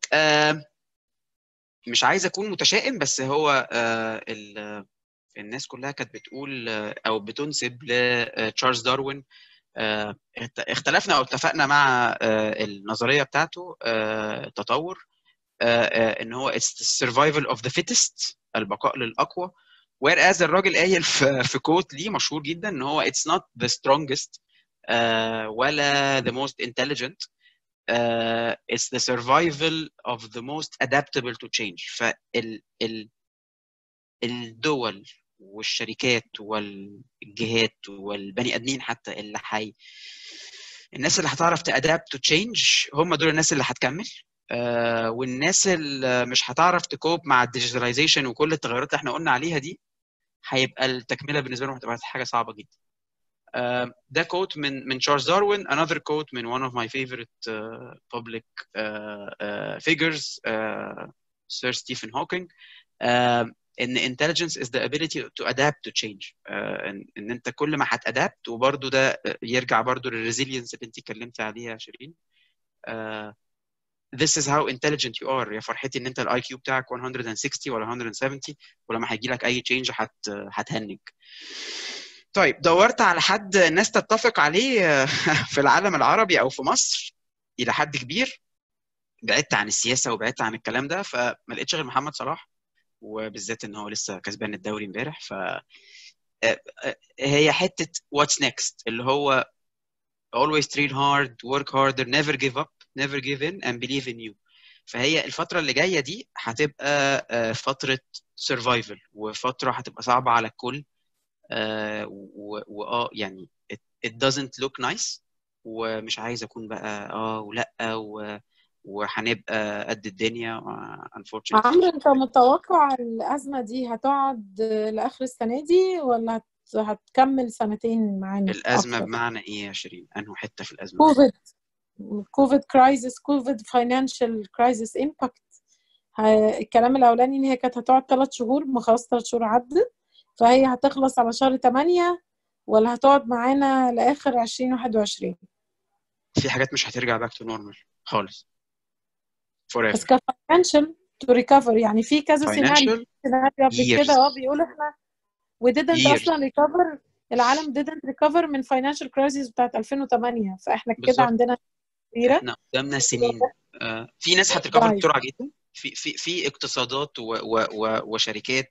مش عايز اكون متشائم بس هو الناس كلها كانت بتقول او بتنسب لتشارلز داروين. اختلفنا او اتفقنا مع النظريه بتاعته تطور ان هو it's the survival of the fittest، البقاء للاقوى. whereas الراجل قايل في كوت ليه مشهور جدا ان هو it's not the strongest ولا the most intelligent، it's the survival of the most adaptable to change. الدول والشركات والجهات والبني ادمين حتى اللي الناس اللي هتعرف تادابت تو تشينج هم دول الناس اللي هتكمل. والناس اللي مش هتعرف تكوب مع الديجيتاليزيشن وكل التغيرات اللي احنا قلنا عليها دي هيبقى التكمله بالنسبه لهم هتبقى حاجه صعبه جدا. ده كوت من تشارلز داروين. another quote من one of my favorite public figures Sir Stephen Hawking. ان intelligence is the ability to adapt to change. ان انت كل ما هتادابت، وبرده ده يرجع برده للريزيلينس اللي انت اتكلمتي عليها يا شيرين. this is how intelligent you are. يا فرحتي ان انت الاي كيو بتاعك 160 ولا 170 ولما هيجي لك اي تشينج هتهنج. طيب دورت على حد الناس تتفق عليه في العالم العربي او في مصر الى حد كبير. بعدت عن السياسه وبعدت عن الكلام ده، فما لقيتش غير محمد صلاح، وبالذات ان هو لسه كسبان الدوري امبارح. ف هي حته what's next اللي هو always train hard, work harder, never give up, never give in and believe in you. فهي الفتره اللي جايه دي هتبقى فتره survival، وفتره هتبقى صعبه على الكل. يعني it doesn't look nice، ومش عايز اكون بقى ولا وهنبقى قد الدنيا unfortunately. عمرو انت متوقع الازمه دي هتقعد لاخر السنه دي ولا هتكمل سنتين معانا؟ الازمه أكتر. بمعنى ايه يا شيرين؟ انه حته في الازمه؟ كوفيد كرايسيس، كوفيد فاينانشال كرايسيس امباكت. الكلام الاولاني ان هي كانت هتقعد 3 شهور، ما خلاص 3 شهور عدت، فهي هتخلص على شهر 8 ولا هتقعد معانا لاخر 2021؟ في حاجات مش هترجع باك تو نورمال خالص forever. بس كفاينانشال تو ريكفر يعني في كذا سيناريو قبل كده بيقول احنا we didn't اصلا recover. العالم didn't recover من financial crisis بتاعت 2008، فاحنا كده عندنا كبيره، احنا قدامنا سنين. في ناس هتريكفر بسرعه جدا، في اقتصادات وشركات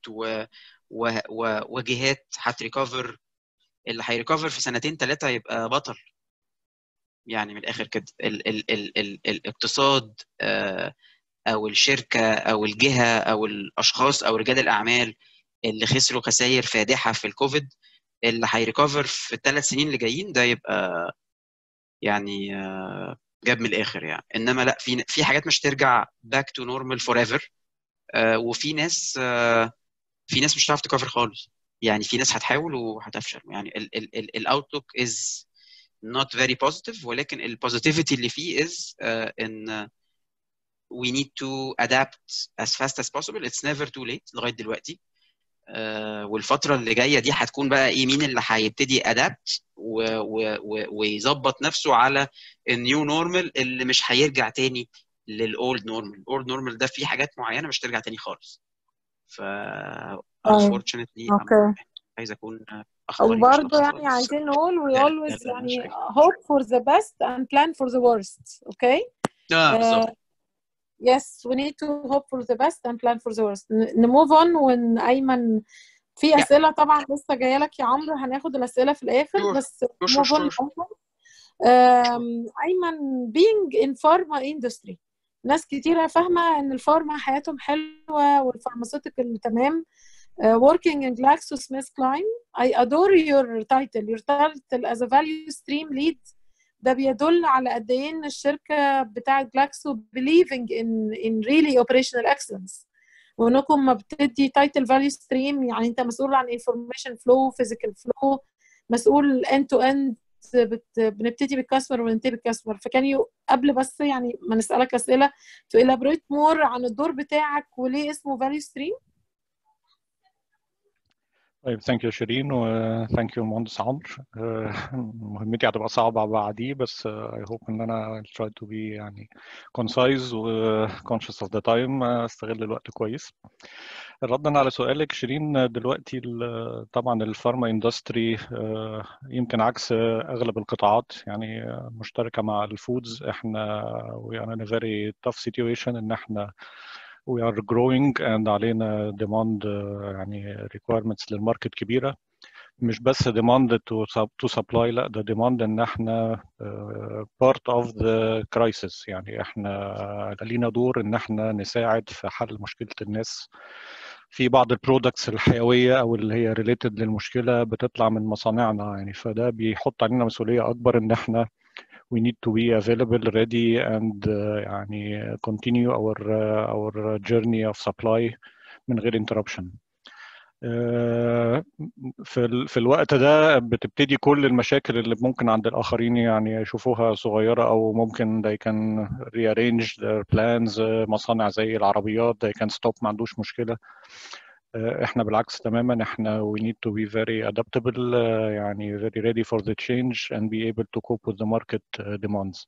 وجهات هتريكفر. اللي هيريكفر في 2-3 يبقى بطل. يعني من الاخر كده الاقتصاد او الشركه او الجهه او الاشخاص او رجال الاعمال اللي خسروا خسائر فادحه في الكوفيد، اللي هيريكفر في ال3 سنين اللي جايين ده يبقى يعني جاب من الاخر يعني. انما لا، في حاجات مش ترجع باك تو نورمال فور ايفر، وفي ناس مش هتعرف تكفر خالص. يعني في ناس هتحاول وهتفشل. يعني الاوتلوك از not very positive، ولكن البوزيتيفيتي اللي فيه is ان we need to adapt as fast as possible. It's never too late لغايه دلوقتي. والفتره اللي جايه دي هتكون بقى ايه، مين اللي هيبتدي ادابت ويظبط نفسه على النيو نورمال اللي مش هيرجع تاني للاولد نورمال. الاولد نورمال ده فيه حاجات معينه مش ترجع تاني خالص. ف unfortunately اوكي. عايز اكون اخباري مش وبرضه لطيفه، يعني بس عايزين نقول we لا always لا مش يعني حاجه. hope for the best and plan for the worst. اوكي. بالظبط. Yes, we need to hope for the best and plan for the worst. نموف on. وان ايمن في اسئله طبعا لسه جايه لك يا عمرو، هناخد الاسئله في الاخر بس move on. ايمن being in pharma industry، ناس كتيره فاهمه ان الفارما حياتهم حلوه والفارماسيوتيكال تمام. working in GlaxoSmithKline. I adore your title. Your title as a value stream lead ده بيدل على قد ايه ان الشركه بتاعت جلاكسو believing in really operational excellence، وانكم ما بتدي تايتل فاليو ستريم يعني انت مسؤول عن information flow physical flow، مسؤول end to end. بنبتدي بالكاستمر وننتهي بالكاستمر. فكان قبل بس يعني ما نسالك اسئله to elaborate more عن الدور بتاعك وليه اسمه فاليو ستريم. طيب ثانك يو شيرين وثانك يو مهندس عمرو. مهمتي هتبقى صعبة بعديه بس I hope ان انا try to be يعني concise و conscious of the time، استغل الوقت كويس. ردا على سؤالك شيرين، دلوقتي طبعا الفارما اندستري يمكن عكس اغلب القطاعات يعني مشتركة مع الفودز. احنا we are in a very tough situation ان احنا we are growing and علينا demand يعني requirements للماركت كبيرة. مش بس demand to supply، لا ده demand ان احنا part of the crisis. يعني احنا لينا دور ان احنا نساعد في حل مشكلة الناس. في بعض البرودكتس الحيوية او اللي هي related للمشكلة بتطلع من مصانعنا يعني، فده بيحط علينا مسؤولية اكبر ان احنا we need to be available, ready, and يعني continue our journey of supply من غير interruption. في الوقت ده بتبتدي كل المشاكل اللي ممكن عند الآخرين يعني يشوفوها صغيرة أو ممكن they can rearrange their plans. مصانع زي العربيات they can stop، ما عندوش مشكلة. احنا بالعكس تماما، احنا we need to be very adaptable يعني very ready for the change and be able to cope with the market demands.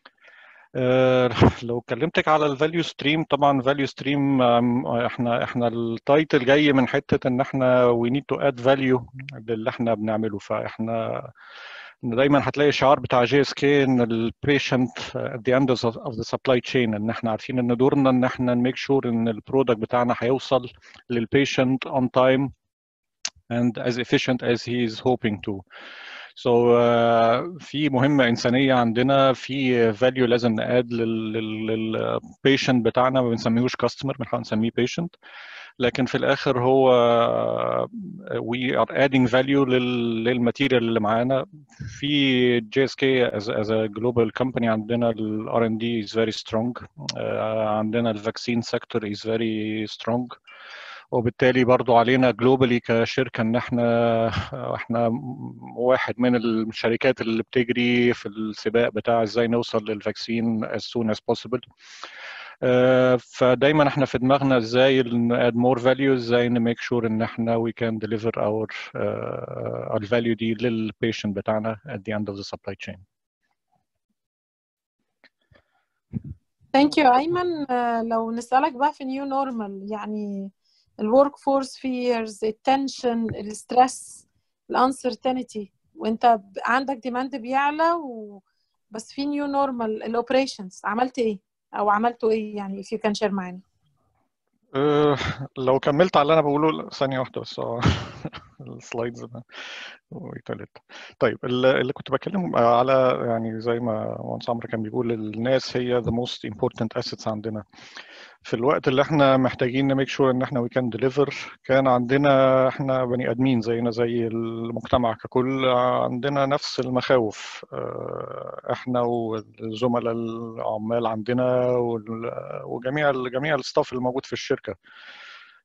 لو كلمتك على الفاليو ستريم، طبعا فاليو ستريم احنا التايتل جاي من حته ان احنا we need to add value للي احنا بنعمله. فاحنا دايما هتلاقي الشعار بتاع جي اس كي ان البيشنت at the end of the supply chain، ان احنا عارفين ان دورنا ان احنا نميك شور ان البرودكت بتاعنا هيوصل للبيشنت on time and as efficient as he is hoping to. So في مهمة إنسانية عندنا، في value لازم نقاد للبيشنت بتاعنا، ما بنسميهوش كاستمر، بنحاول نسميه بيشنت، لكن في الآخر هو we are adding value للماتيريال اللي معانا. في JSK as a global company عندنا ال R&D is very strong، عندنا ال vaccine sector is very strong، وبالتالي برضو علينا جلوبالي كشركة ان احنا واحد من الشركات اللي بتجري في السباق بتاع ازاي نوصل للفاكسين as soon as possible. فدايما احنا في دماغنا ازاي add more value، ازاي نميك شور ان احنا we can deliver our value دي للبيشنت بتاعنا at the end of the supply chain. Thank you أيمن. لو نسألك بقى في نيو نورمال، يعني الورك فورس فيرز، التنشن، الستريس، الانسرتينتي، وانت عندك ديماند بيعلى بس في نيو نورمال الاوبريشنز عملت ايه او عملتوا ايه يعني if you can share معانا؟ لو كملت على اللي انا بقوله ثانية واحدة بس السلايدز ويتولد. طيب اللي كنت بتكلم على يعني زي ما مهندس عمرو كان بيقول، الناس هي the most important assets عندنا. في الوقت اللي احنا محتاجين نميك شور ان احنا we can deliver، كان عندنا احنا بني ادمين زينا زي المجتمع ككل، عندنا نفس المخاوف. احنا والزملاء العمال عندنا وجميع الستاف اللي موجود في الشركة.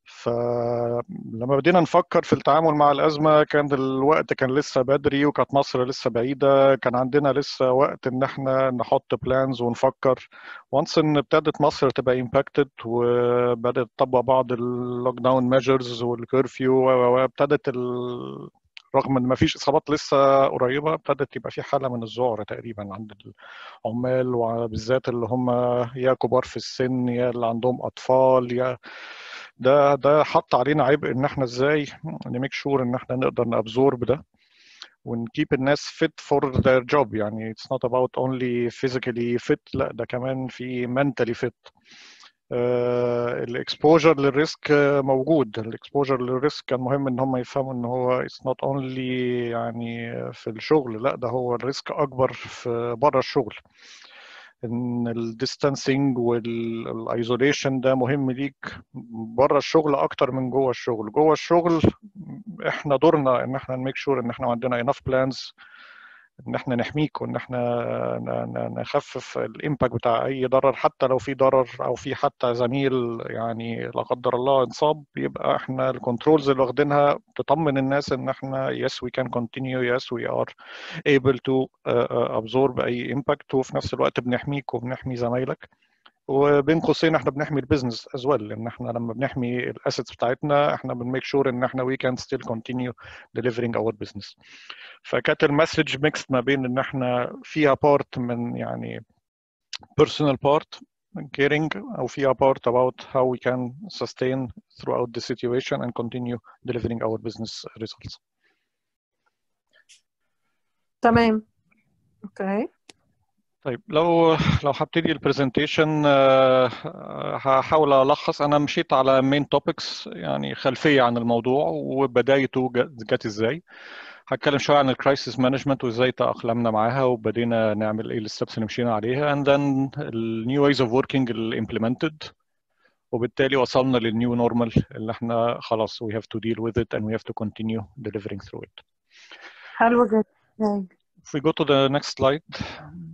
فلما بدينا نفكر في التعامل مع الأزمة كان الوقت كان لسه بدري، وكانت مصر لسه بعيدة، كان عندنا لسه وقت إن احنا نحط بلانز ونفكر. وانس إن ابتدت مصر تبقى امباكتد وبدأت تطبق بعض اللوك داون ميجرز والكيرفيو، وابتدت رغم ان مفيش اصابات لسه قريبه، ابتدت يبقى في حاله من الذعر تقريبا عند العمال، وبالذات اللي هم يا كبار في السن يا اللي عندهم اطفال. يا ده حط علينا عبء ان احنا ازاي نميك شور ان احنا نقدر نابزورب ده ونكيب الناس fit for their job. يعني it's not about only physically fit، لا ده كمان في mentally fit. الاكسبوجر للريسك موجود. الاكسبوجر للريسك كان مهم ان هم يفهموا ان هو it's not only يعني في الشغل، لا ده هو الريسك اكبر في بره الشغل. ان الديستانسينج والايزوليشن ده مهم ليك بره الشغل اكتر من جوه الشغل. جوه الشغل احنا دورنا ان احنا نميك شور ان احنا عندنا enough plans ان احنا نحميك، وان احنا نخفف الامباكت بتاع اي ضرر، حتى لو في ضرر او في حتى زميل يعني لا قدر الله انصاب، يبقى احنا الكنترولز اللي واخدينها تطمن الناس ان احنا yes we can continue, yes we are able to absorb اي امباكت، وفي نفس الوقت بنحميك وبنحمي زمايلك. وبين قوسين احنا بنحمي البيزنس از ويل، لان احنا لما بنحمي الاسيتس بتاعتنا احنا بنميك شور ان احنا we can still continue delivering our business. فكانت المسج ميكس ما بين ان احنا فيها بارت من يعني personal part caring، او فيها part about how we can sustain throughout the situation and continue delivering our business results. تمام. اوكي. طيب لو هبتدي البرزنتيشن هحاول الخص. انا مشيت على مين توبكس، يعني خلفيه عن الموضوع وبدايته جت ازاي. هتكلم شويه عن الكرايسيس مانجمنت وازاي تاقلمنا معاها وبدينا نعمل ايه الستبس اللي مشينا عليها، and then النيو ways of working اللي implemented، وبالتالي وصلنا للنيو نورمال اللي احنا خلاص we have to deal with it and we have to continue delivering through it. حلو جدا. If we go to the next slide.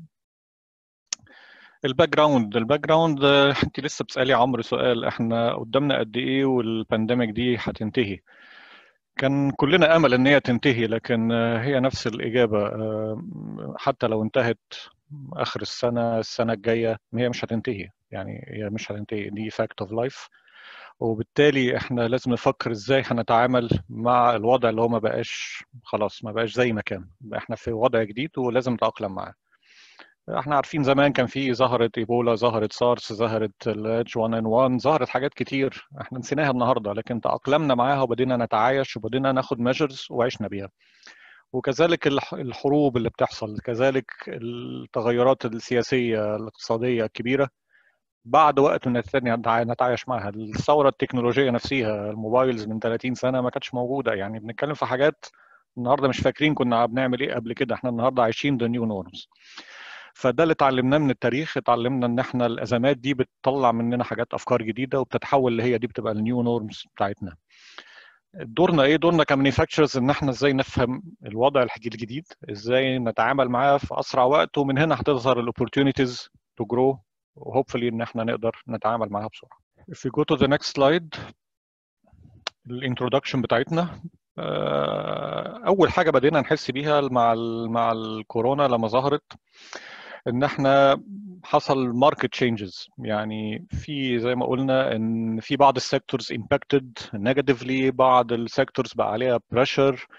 الباك جراوند انت لسه بتسالي عمرو سؤال احنا قدامنا قد ايه والبانديميك دي هتنتهي. كان كلنا امل ان هي تنتهي، لكن هي نفس الاجابه. حتى لو انتهت اخر السنه الجايه هي مش هتنتهي، يعني هي مش هتنتهي، دي فاكت اوف لايف. وبالتالي احنا لازم نفكر ازاي هنتعامل مع الوضع اللي هو ما بقاش خلاص، ما بقاش زي ما كان، احنا في وضع جديد ولازم نتاقلم معاه. احنا عارفين زمان كان في ظهرت ايبولا، ظهرت سارس، ظهرت الاتش 1 ان 1، ظهرت حاجات كتير احنا نسيناها النهارده، لكن تأقلمنا معاها وبدينا نتعايش وبدينا ناخد ميجرز وعشنا بيها. وكذلك الحروب اللي بتحصل، كذلك التغيرات السياسيه الاقتصاديه الكبيره، بعد وقت نتعايش معها. الثوره التكنولوجيه نفسها، الموبايلز من 30 سنه ما كانتش موجوده، يعني بنتكلم في حاجات النهارده مش فاكرين كنا بنعمل ايه قبل كده، احنا النهارده عايشين ذا نيو نورمز. فده اللي اتعلمناه من التاريخ، اتعلمنا ان احنا الازمات دي بتطلع مننا حاجات، افكار جديده، وبتتحول اللي هي دي بتبقى النيو نورمز بتاعتنا. دورنا ايه؟ دورنا كمانيفاكتشرز ان احنا ازاي نفهم الوضع الجديد، ازاي نتعامل معاه في اسرع وقت، ومن هنا هتظهر الاوبورتيونيتيز تو جرو، وهوبفلي ان احنا نقدر نتعامل معاها بسرعه. If we go to the next slide، الانترودكشن بتاعتنا. اول حاجه بدينا نحس بيها مع الكورونا لما ظهرت، ان احنا حصل ماركت تشينجز. يعني في زي ما قلنا ان في بعض السيكتورز امباكتد نيجاتيفلي، بعض السيكتورز بقى عليها بريشر،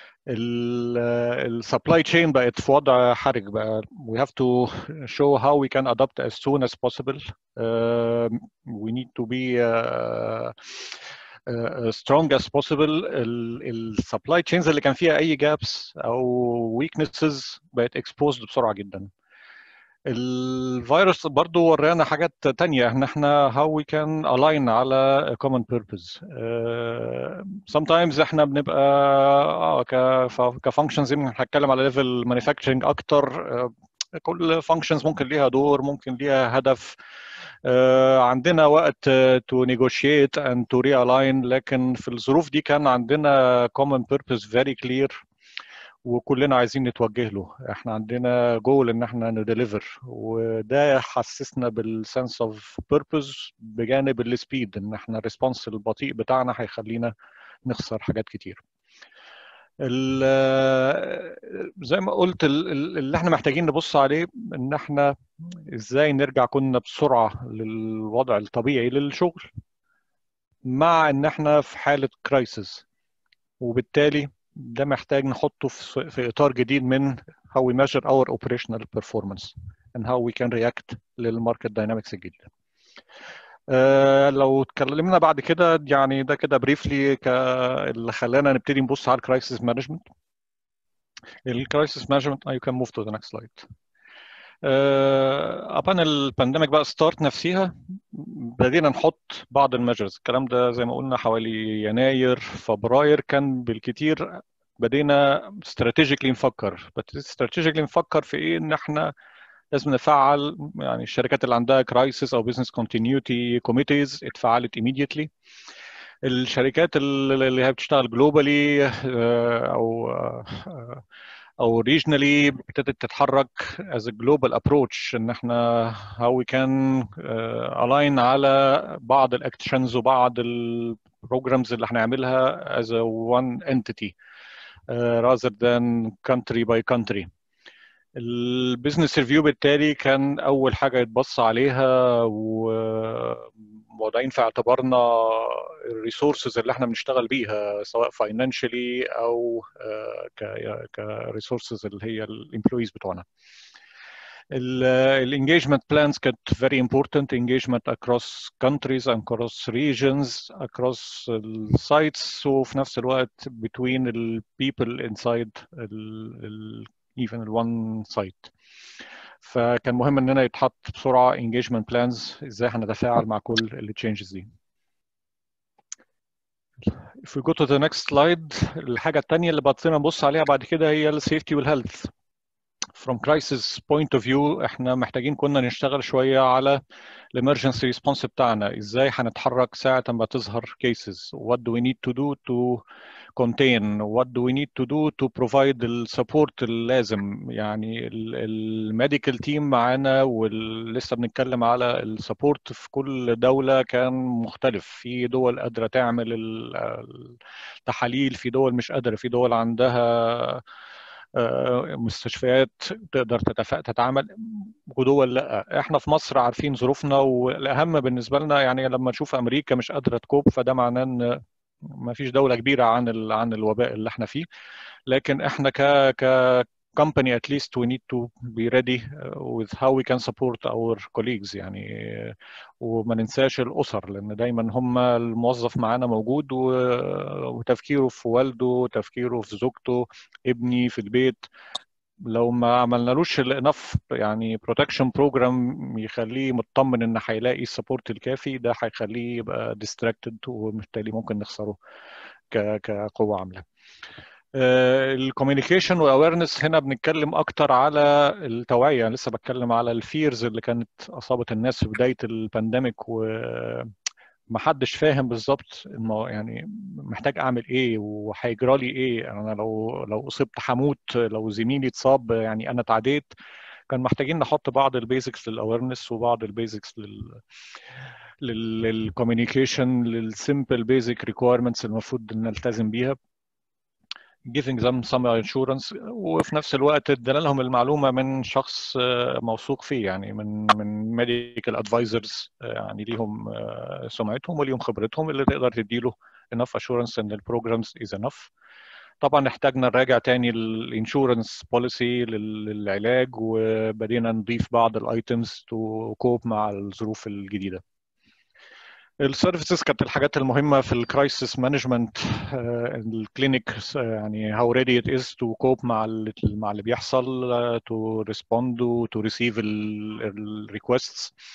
السبلاي تشين بقت في وضع حرج بقى. we have to show how we can adapt as soon as possible. We need to be strong as possible. السبلاي تشينز اللي كان فيها اي جابس او weaknesses بقت exposed بسرعه جدا. الفيروس برضو ورانا حاجات تانية، ان احنا how we can align على common purpose. sometimes احنا بنبقى كفانكشنز، هنتكلم على ليفل مانيفاكتشرنج اكتر. كل فانكشنز ممكن ليها دور، ممكن ليها هدف. عندنا وقت to negotiate and to realign، لكن في الظروف دي كان عندنا common purpose very clear. وكلنا عايزين نتوجه له. احنا عندنا جول ان احنا نديليفر، وده حسسنا بالسنس اوف بيربز بجانب السبيد، ان احنا الريسبونس البطيء بتاعنا هيخلينا نخسر حاجات كتير. زي ما قلت اللي احنا محتاجين نبص عليه ان احنا ازاي نرجع كنا بسرعة للوضع الطبيعي للشغل، مع ان احنا في حالة كرايسيس، وبالتالي ده محتاج نحطه في اطار جديد من how we measure our operational performance and how we can react للماركت داينامكس الجديدة. لو اتكلمنا بعد كده يعني ده كده بريفلي اللي خلانا نبتدي نبص على الكرايسيس مانجمنت. الكرايسيس مانجمنت you can move to the next slide. أبان البانديميك بقى ستارت نفسها، بدينا نحط بعض الميجرز. الكلام ده زي ما قلنا حوالي يناير فبراير كان بالكتير بدينا استراتيجيكلي نفكر. استراتيجيكلي نفكر في ايه؟ ان احنا لازم نفعل يعني الشركات اللي عندها كرايسيس او بزنس كونتينيوتي كوميتيز اتفعلت immediately. الشركات اللي هي بتشتغل جلوبالي او ريجنالي ابتدت تتحرك as a global approach، ان احنا how we can align على بعض الاكشنز وبعض البروجرامز اللي هنعملها as a one entity rather than country by country. البيزنس ريفيو بالتالي كان اول حاجه يتبص عليها، ووضعين في اعتبارنا الريسورسز اللي احنا بنشتغل بيها سواء فاينانشالي او كريسورسز اللي هي الامبلويز بتوعنا. الانجيجمنت بلانز كانت very important. engagement across countries and across regions across sites، وفي نفس الوقت between the people inside even one site. فكان مهم اننا يتحط بسرعه engagement plans ازاي هنتفاعل مع كل اللي changes دي. If we go to the next slide، الحاجه الثانيه اللي بطينا نبص عليها بعد كده هي السيفتي والهيلث. From crisis point of view احنا محتاجين كنا نشتغل شويه على الامرجنسي ريسبونس بتاعنا، ازاي هنتحرك ساعه ما تظهر cases. What do we need to do to contain? What do we need to do to provide السبورت اللازم؟ يعني الميديكال تيم معانا، ولسه بنتكلم على السبورت في كل دولة كان مختلف. في دول قادرة تعمل التحاليل، في دول مش قادرة، في دول عندها مستشفيات تقدر تتعامل، ودول لا. احنا في مصر عارفين ظروفنا، والاهم بالنسبة لنا يعني لما نشوف امريكا مش قادرة تكوب، فده معناه ان ما فيش دولة كبيرة عن الوباء اللي احنا فيه. لكن احنا ك company at least we need to be ready with how we can support our colleagues يعني. وما ننساش الأسر، لأن دايما هم الموظف معانا موجود وتفكيره في والده، تفكيره في زوجته، ابني في البيت. لو ما عملنالوش الانف يعني بروتكشن بروجرام يخليه مطمن ان هيلاقي السبورت الكافي، ده هيخليه يبقى ديستراكتد، وبالتالي ممكن نخسره كقوه عامله. الكوميونيكيشن والاويرنس هنا بنتكلم اكتر على التوعيه. لسه بتكلم على الفيرز اللي كانت اصابت الناس في بدايه البانديميك، ومحدش فاهم بالظبط انه يعني محتاج اعمل ايه وهيجرى لي ايه. انا لو اصبت هموت، لو زميلي اتصاب يعني انا اتعديت. كان محتاجين نحط بعض البيزكس للاويرنس وبعض البيزكس للكوميونيكيشن، للسمبل بيزك ريكويرمنتس المفروض نلتزم بيها، giving them some assurance، وفي نفس الوقت ادينا لهم المعلومه من شخص موثوق فيه، يعني من medical advisors يعني ليهم سمعتهم وليهم خبرتهم اللي تقدر تديله enough assurance ان البروجرامز is enough. طبعا احتاجنا نراجع تاني الانشورنس بوليسي للعلاج، وبدينا نضيف بعض الايتمز تو كوب مع الظروف الجديده. السيرفيسز كانت الحاجات المهمه في الكرايسيس مانجمنت. الكلينيك يعني how ready it is to cope مع اللي بيحصل، to respond to receive الريكويستس.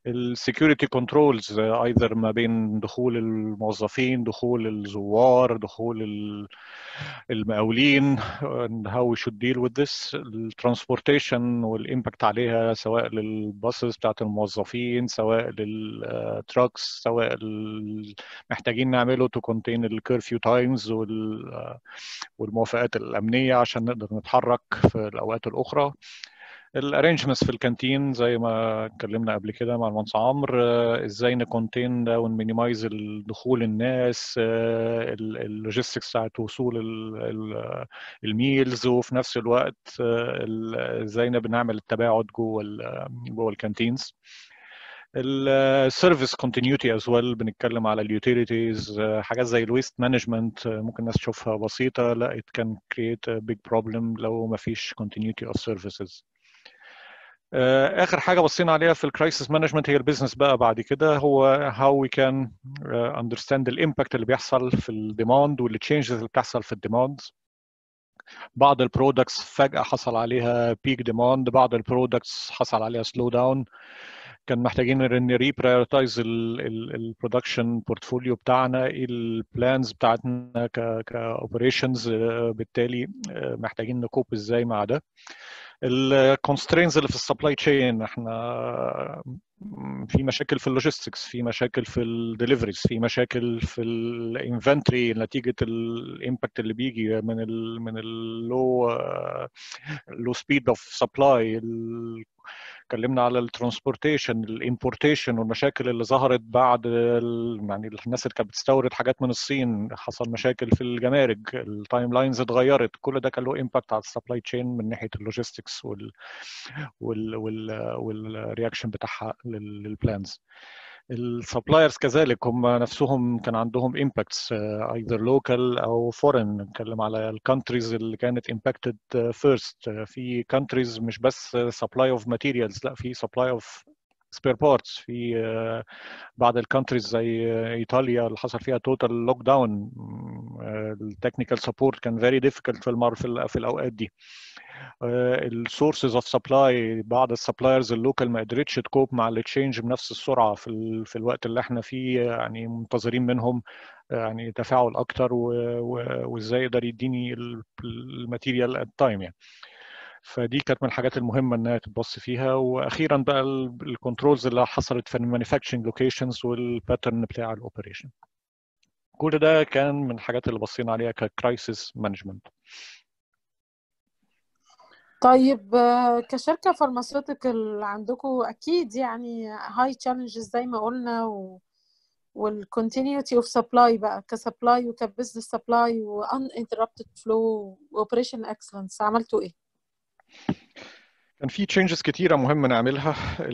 السكيورتي كنترولز ايذر ما بين دخول الموظفين، دخول الزوار، دخول المقاولين، and how we should deal with this. الترانسبورتيشن والامباكت عليها سواء للباصز بتاعت الموظفين، سواء للتراكس، سواء محتاجين نعمله to contain الكيرفيو تايمز والموافقات الامنيه عشان نقدر نتحرك في الاوقات الاخرى. الارينجمنتس في الكانتين زي ما اتكلمنا قبل كده مع المهندس عمرو، ازاي نكونتين ده ونمينيمايز دخول الناس، اللوجيستكس بتاعت وصول الميلز، وفي نفس الوقت ازاي بنعمل التباعد جوه الكانتينز. السيرفيس كونتينيوتي از ويل، بنتكلم على اليوتيليتيز، حاجات زي الويست مانجمنت ممكن الناس تشوفها بسيطه، لا it can create a big problem لو ما فيش continuity of services. اخر حاجه بصينا عليها في الكرايسيس مانجمنت هي البيزنس بقى. بعد كده هو how we can understand الامباكت اللي بيحصل في الديماند والتشينجز اللي بتحصل في الديماند. بعض البرودكتس فجاه حصل عليها بيك ديماند، بعض البرودكتس حصل عليها سلو داون، كان محتاجين ان ريبرايورتايز البرودكشن بورتفوليو بتاعنا، البلانز بتاعتنا كاوبريشنز، بالتالي محتاجين نكوب ازاي مع ده. الكونسترينز اللي في السبلاي تشين، احنا في مشاكل في اللوجيستكس، في مشاكل في الدليفريز، في مشاكل في الانفنتوري نتيجه الامباكت اللي بيجي من اللو سبيد اوف سبلاي. اتكلمنا على الترانسبورتيشن، الامبورتيشن والمشاكل اللي ظهرت بعد يعني الناس اللي كانت بتستورد حاجات من الصين، حصل مشاكل في الجمارك، التايم لاينز اتغيرت، كل ده كان له امباكت على السبلاي تشين من ناحيه اللوجيستكس والرياكشن بتاعها للبلانز. السبلايرز كذلك هم نفسهم كان عندهم امباكتس ايذر لوكال او فورين. نتكلم على الكونتريز اللي كانت امباكتد فيرست، في كونتريز مش بس سبلاي اوف ماتيريالز، لا في سبلاي اوف سبير بارتس. في بعض الكونتريز زي ايطاليا اللي حصل فيها توتال لوك داون، التكنيكال سبورت كان فيري ديفيكلت في الاوقات دي. السورسز اوف سبلاي، بعض السبلايرز اللوكال ما قدرتش تكوب مع التشينج بنفس السرعه في الوقت اللي احنا فيه، يعني منتظرين منهم يعني تفاعل اكتر وازاي يقدر يديني الماتيريال ات تايم يعني. فدي كانت من الحاجات المهمه انها تبص فيها. واخيرا بقى الكنترولز اللي حصلت في المانيفاكتشرنج لوكيشنز والباترن بتاع الاوبريشن. كل ده كان من الحاجات اللي بصينا عليها ككرايسيس مانجمنت. طيب كشركة فارماسيوتيكال عندكم أكيد يعني هاي تشالنجز زي ما قلنا، والكونتينيوتي اوف سبلاي بقى كسبلاي وكبزنس سبلاي وان انتربتد فلو واوبريشن اكسلنس، عملتوا ايه؟ كان في تشينجز كتيرة مهمة نعملها.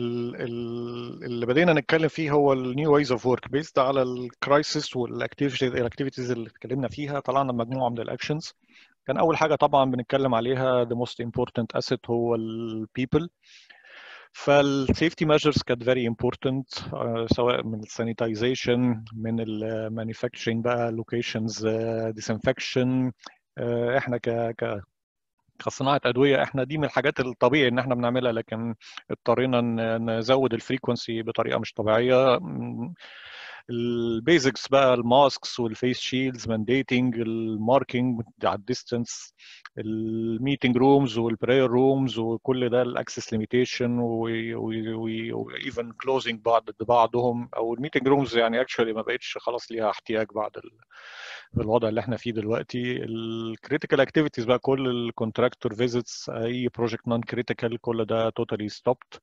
اللي بدينا نتكلم فيه هو النيو وايز اوف ورك بيزد على الكرايسيس والاكتيفيتيز اللي اتكلمنا فيها. طلعنا مجموعة من الاكشنز. كان اول حاجة طبعا بنتكلم عليها the most important asset هو البيبل. فالسيفتي ميجرز كانت فيري امبورتنت، سواء من السانيتايزيشن، من المانيفاكتشرنج بقى، لوكيشنز ديسانفكشن. احنا كصناعه ادويه احنا دي من الحاجات الطبيعي ان احنا بنعملها، لكن اضطرينا نزود الفريكونسي بطريقه مش طبيعيه. البيزكس بقى، الماسكس والفيس شيلدز، مانديتنج الماركينج على الديستنس، الميتنج رومز والبراير رومز، وكل ده الاكسس ليميتيشن، وايفن كلوزنج بعضهم، او الميتنج رومز يعني اكشولي ما بقتش خلاص ليها احتياج بعد الوضع اللي احنا فيه دلوقتي. الكريتيكال اكتيفيتيز بقى، كل الكونتراكتور فيزيتس، اي بروجكت نون كريتيكال، كل ده توتالي ستوبد.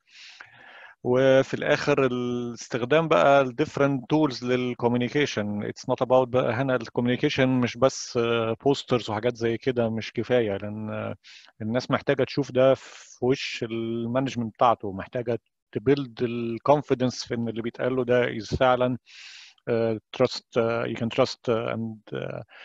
وفي الاخر الاستخدام بقى الديفرنت تولز للكوميونيكيشن. اتس نوت اباوت بقى هنا الكوميونيكيشن مش بس بوسترز وحاجات زي كده، مش كفايه، لان الناس محتاجه تشوف ده في وش المانجمنت بتاعته، محتاجه تبيلد الكونفيدنس في ان اللي بيتقال له ده از فعلا trust, you can trust, and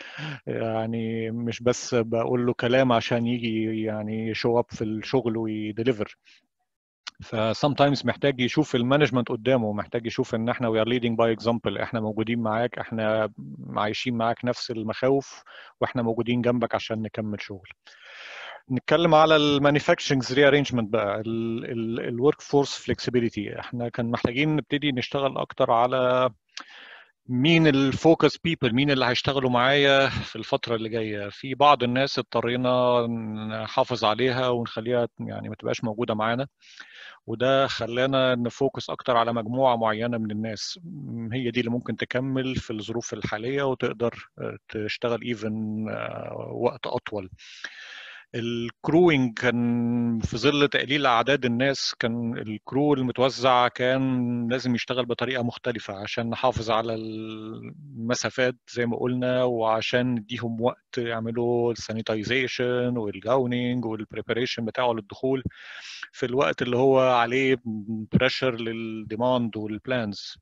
يعني مش بس بقول له كلام عشان يجي يعني show up في الشغل ويديليفر. ف sometimes محتاج يشوف المانجمنت قدامه، محتاج يشوف ان احنا we are leading by example، احنا موجودين معاك، احنا عايشين معاك نفس المخاوف، واحنا موجودين جنبك عشان نكمل شغل. نتكلم على المانيفاكتشرنج ري ارينجمنت بقى، الورك فورس فلكسبيليتي. احنا كان محتاجين نبتدي نشتغل اكتر على مين الفوكس بيبل، مين اللي هيشتغلوا معايا في الفترة اللي جاية. في بعض الناس اضطرينا نحافظ عليها ونخليها يعني ما تبقاش موجودة معانا، وده خلانا نفوكس اكتر على مجموعة معينة من الناس، هي دي اللي ممكن تكمل في الظروف الحالية وتقدر تشتغل ايفن وقت اطول. الكروينج كان في ظل تقليل اعداد الناس، كان الكرو المتوزع كان لازم يشتغل بطريقه مختلفه عشان نحافظ على المسافات زي ما قلنا، وعشان نديهم وقت يعملوا السانيتايزيشن والجاونينج والبريباريشن بتاعه للدخول في الوقت اللي هو عليه بريشر للديماند والبلانز.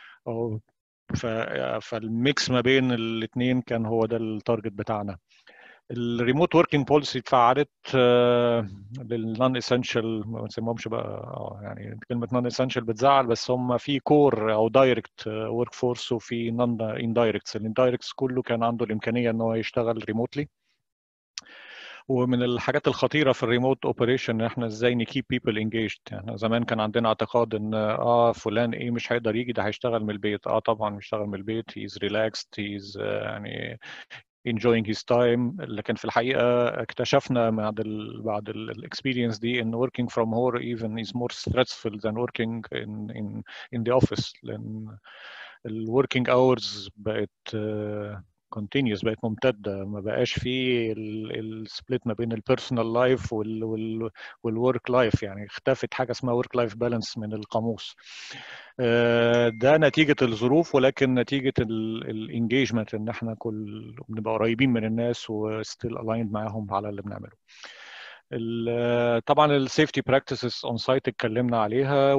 فالميكس ما بين الاثنين كان هو ده التارجت بتاعنا. الريموت وركينج بوليسي اتفعلت للنون اسينشال، ما بنسميهمش بقى يعني كلمه نون اسينشال بتزعل، بس هم في كور او دايركت ورك فورس وفي نون اندايركتس. الاندايركتس كله كان عنده الامكانيه ان هو يشتغل ريموتلي. ومن الحاجات الخطيره في الريموت اوبريشن ان احنا ازاي نكيب بيبل انجيجد. يعني زمان كان عندنا اعتقاد ان فلان ايه مش هيقدر يجي، ده هيشتغل من البيت. طبعا بيشتغل من البيت، هيز ريلاكسد، هيز يعني enjoying his time. لكن في الحقيقة اكتشفنا بعد الاكسبيرينس دي ان working from home even is more stressful than working in the office، لأن ال working hours بقت continuous، بقت ممتدة، ما بقاش فيه السبليت ما بين البيرسونال لايف والورك لايف. يعني اختفت حاجة اسمها work life balance من القاموس. ده نتيجة الظروف، ولكن نتيجة الانجيجمنت ان احنا بنبقى قريبين من الناس وستيل الايند معاهم على اللي بنعمله. طبعا السيفتي براكتسز اون سايت اتكلمنا عليها،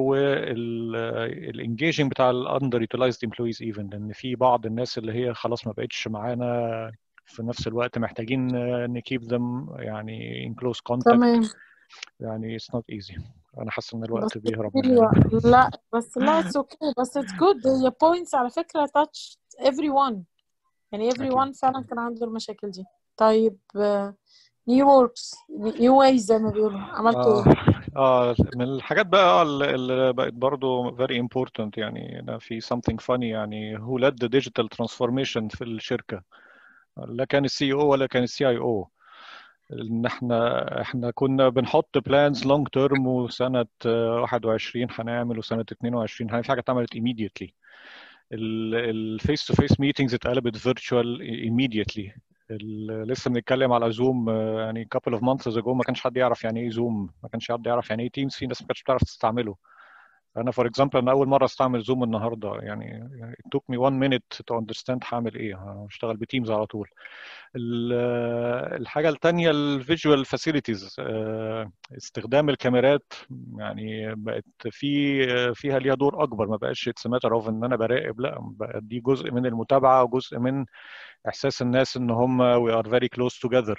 والانجيجنج بتاع الاندر يوتيلايزد امبلويز ايفن، لان في بعض الناس اللي هي خلاص ما بقتش معانا في نفس الوقت محتاجين نكيب ذم يعني in close contact. تمام. يعني it's not easy. انا حاسس ان الوقت بس بيهرب مننا. لا بس لا it's okay، بس it's good. هي points على فكرة touch everyone، يعني everyone فعلا كان عنده المشاكل دي. طيب new works new ways زي ما بيقولوا، عملتوا ايه؟ من الحاجات بقى اللي بقت برضو very important، يعني أنا في something funny، يعني who led the digital transformation في الشركة؟ لا كان السي او ولا كان السي اي او. ان احنا كنا بنحط بلانز لونج تيرم، وسنة 21 هنعمل وسنة 22 هنعمل، في حاجة اتعملت immediately. الفيس تو فيس ميتينجز اتقلبت فيرتشوال immediately. لسه بنتكلم على زوم يعني couple of months ago ما كانش حد يعرف يعني ايه زوم، ما كانش حد يعرف يعني ايه تيمز، في ناس ما كانتش بتعرف تستعمله. انا فور اكزامبل انا اول مره استعمل زوم النهارده، يعني it took me 1 minute to understand هعمل ايه، هشتغل بتيمز على طول. الحاجه الثانيه الفيجوال فاسيلتيز، استخدام الكاميرات يعني بقت فيها ليها دور اكبر، ما بقاش اتس ماتر اوف ان انا براقب، لا بقى دي جزء من المتابعه وجزء من احساس الناس ان هم we are very close together.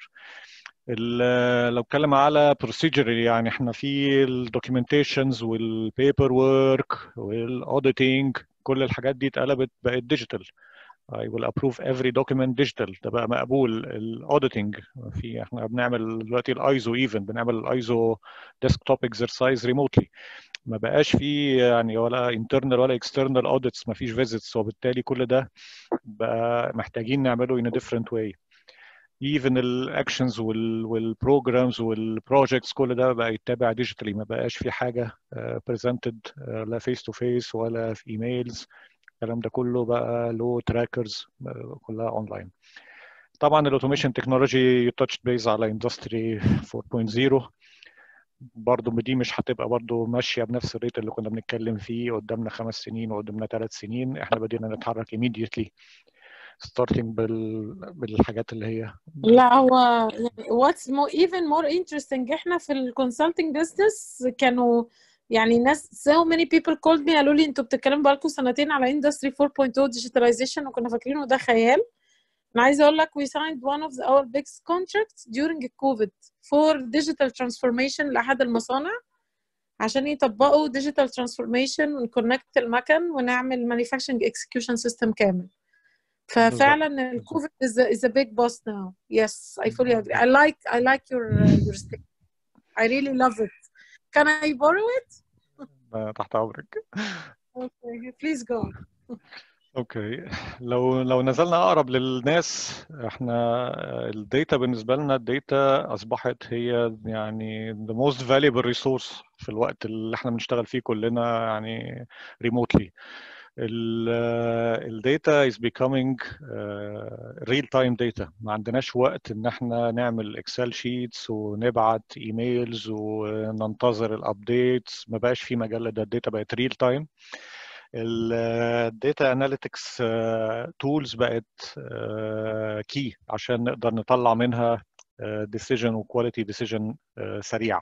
لو اتكلم على procedure، يعني احنا في الدوكيومنتيشنز والبيبر وورك والاوديتنج، كل الحاجات دي اتقلبت بقت ديجيتال. I will approve every document digital، ده بقى مقبول. الاوديتنج احنا بنعمل دلوقتي الايزو، ايفن بنعمل الايزو ديسكتوب اكسرسايز ريموتلي، ما بقاش في يعني ولا internal ولا external audits، ما فيش visits، وبالتالي كل ده بقى محتاجين نعمله in a different way. even الاكشنز والبروجرامز والبروجكتس كل ده بقى يتابع ديجيتالي، ما بقاش في حاجه بريزنتد لا فيس تو فيس ولا في ايميلز. الكلام ده كله بقى له تراكرز كلها اونلاين. طبعا الاوتوميشن تكنولوجي تاتش بيز على اندستري 4.0، برضه دي مش هتبقى برضه ماشيه بنفس الريت اللي كنا بنتكلم فيه قدامنا 5 سنين وقدامنا 3 سنين. احنا بدينا نتحرك immediately starting بالحاجات اللي هي لا هو يعني what's even more interesting، احنا في الكونسلتنج بزنس كانوا يعني ناس so many people called me قالوا لي انتوا بتتكلموا بقالكم سنتين على industry 4.0 digitalization، وكنا فاكرينه ده خيال. انا عايزه اقول لك we signed one of our biggest contracts during COVID for digital transformation لاحد المصانع عشان يطبقوا digital transformation ونكونكت المكن ونعمل manufacturing execution system كامل. ففعلا الكوفيد is a big boss now. Yes, I fully agree. I like your statement. I really love it. Can I borrow it? تحت امرك. Okay, please go on. اوكي، لو نزلنا اقرب للناس، احنا الداتا بالنسبه لنا، الداتا اصبحت هي يعني the most valuable resource في الوقت اللي احنا بنشتغل فيه كلنا يعني remotely. الداتا is becoming real time data. ما عندناش وقت ان احنا نعمل اكسل شيتس ونبعت ايميلز وننتظر الابديتس، ما بقاش في مجال ده. الداتا بقت real time. الداتا اناليتكس تولز بقت كي عشان نقدر نطلع منها ديسيجن وكواليتي ديسيجن سريع.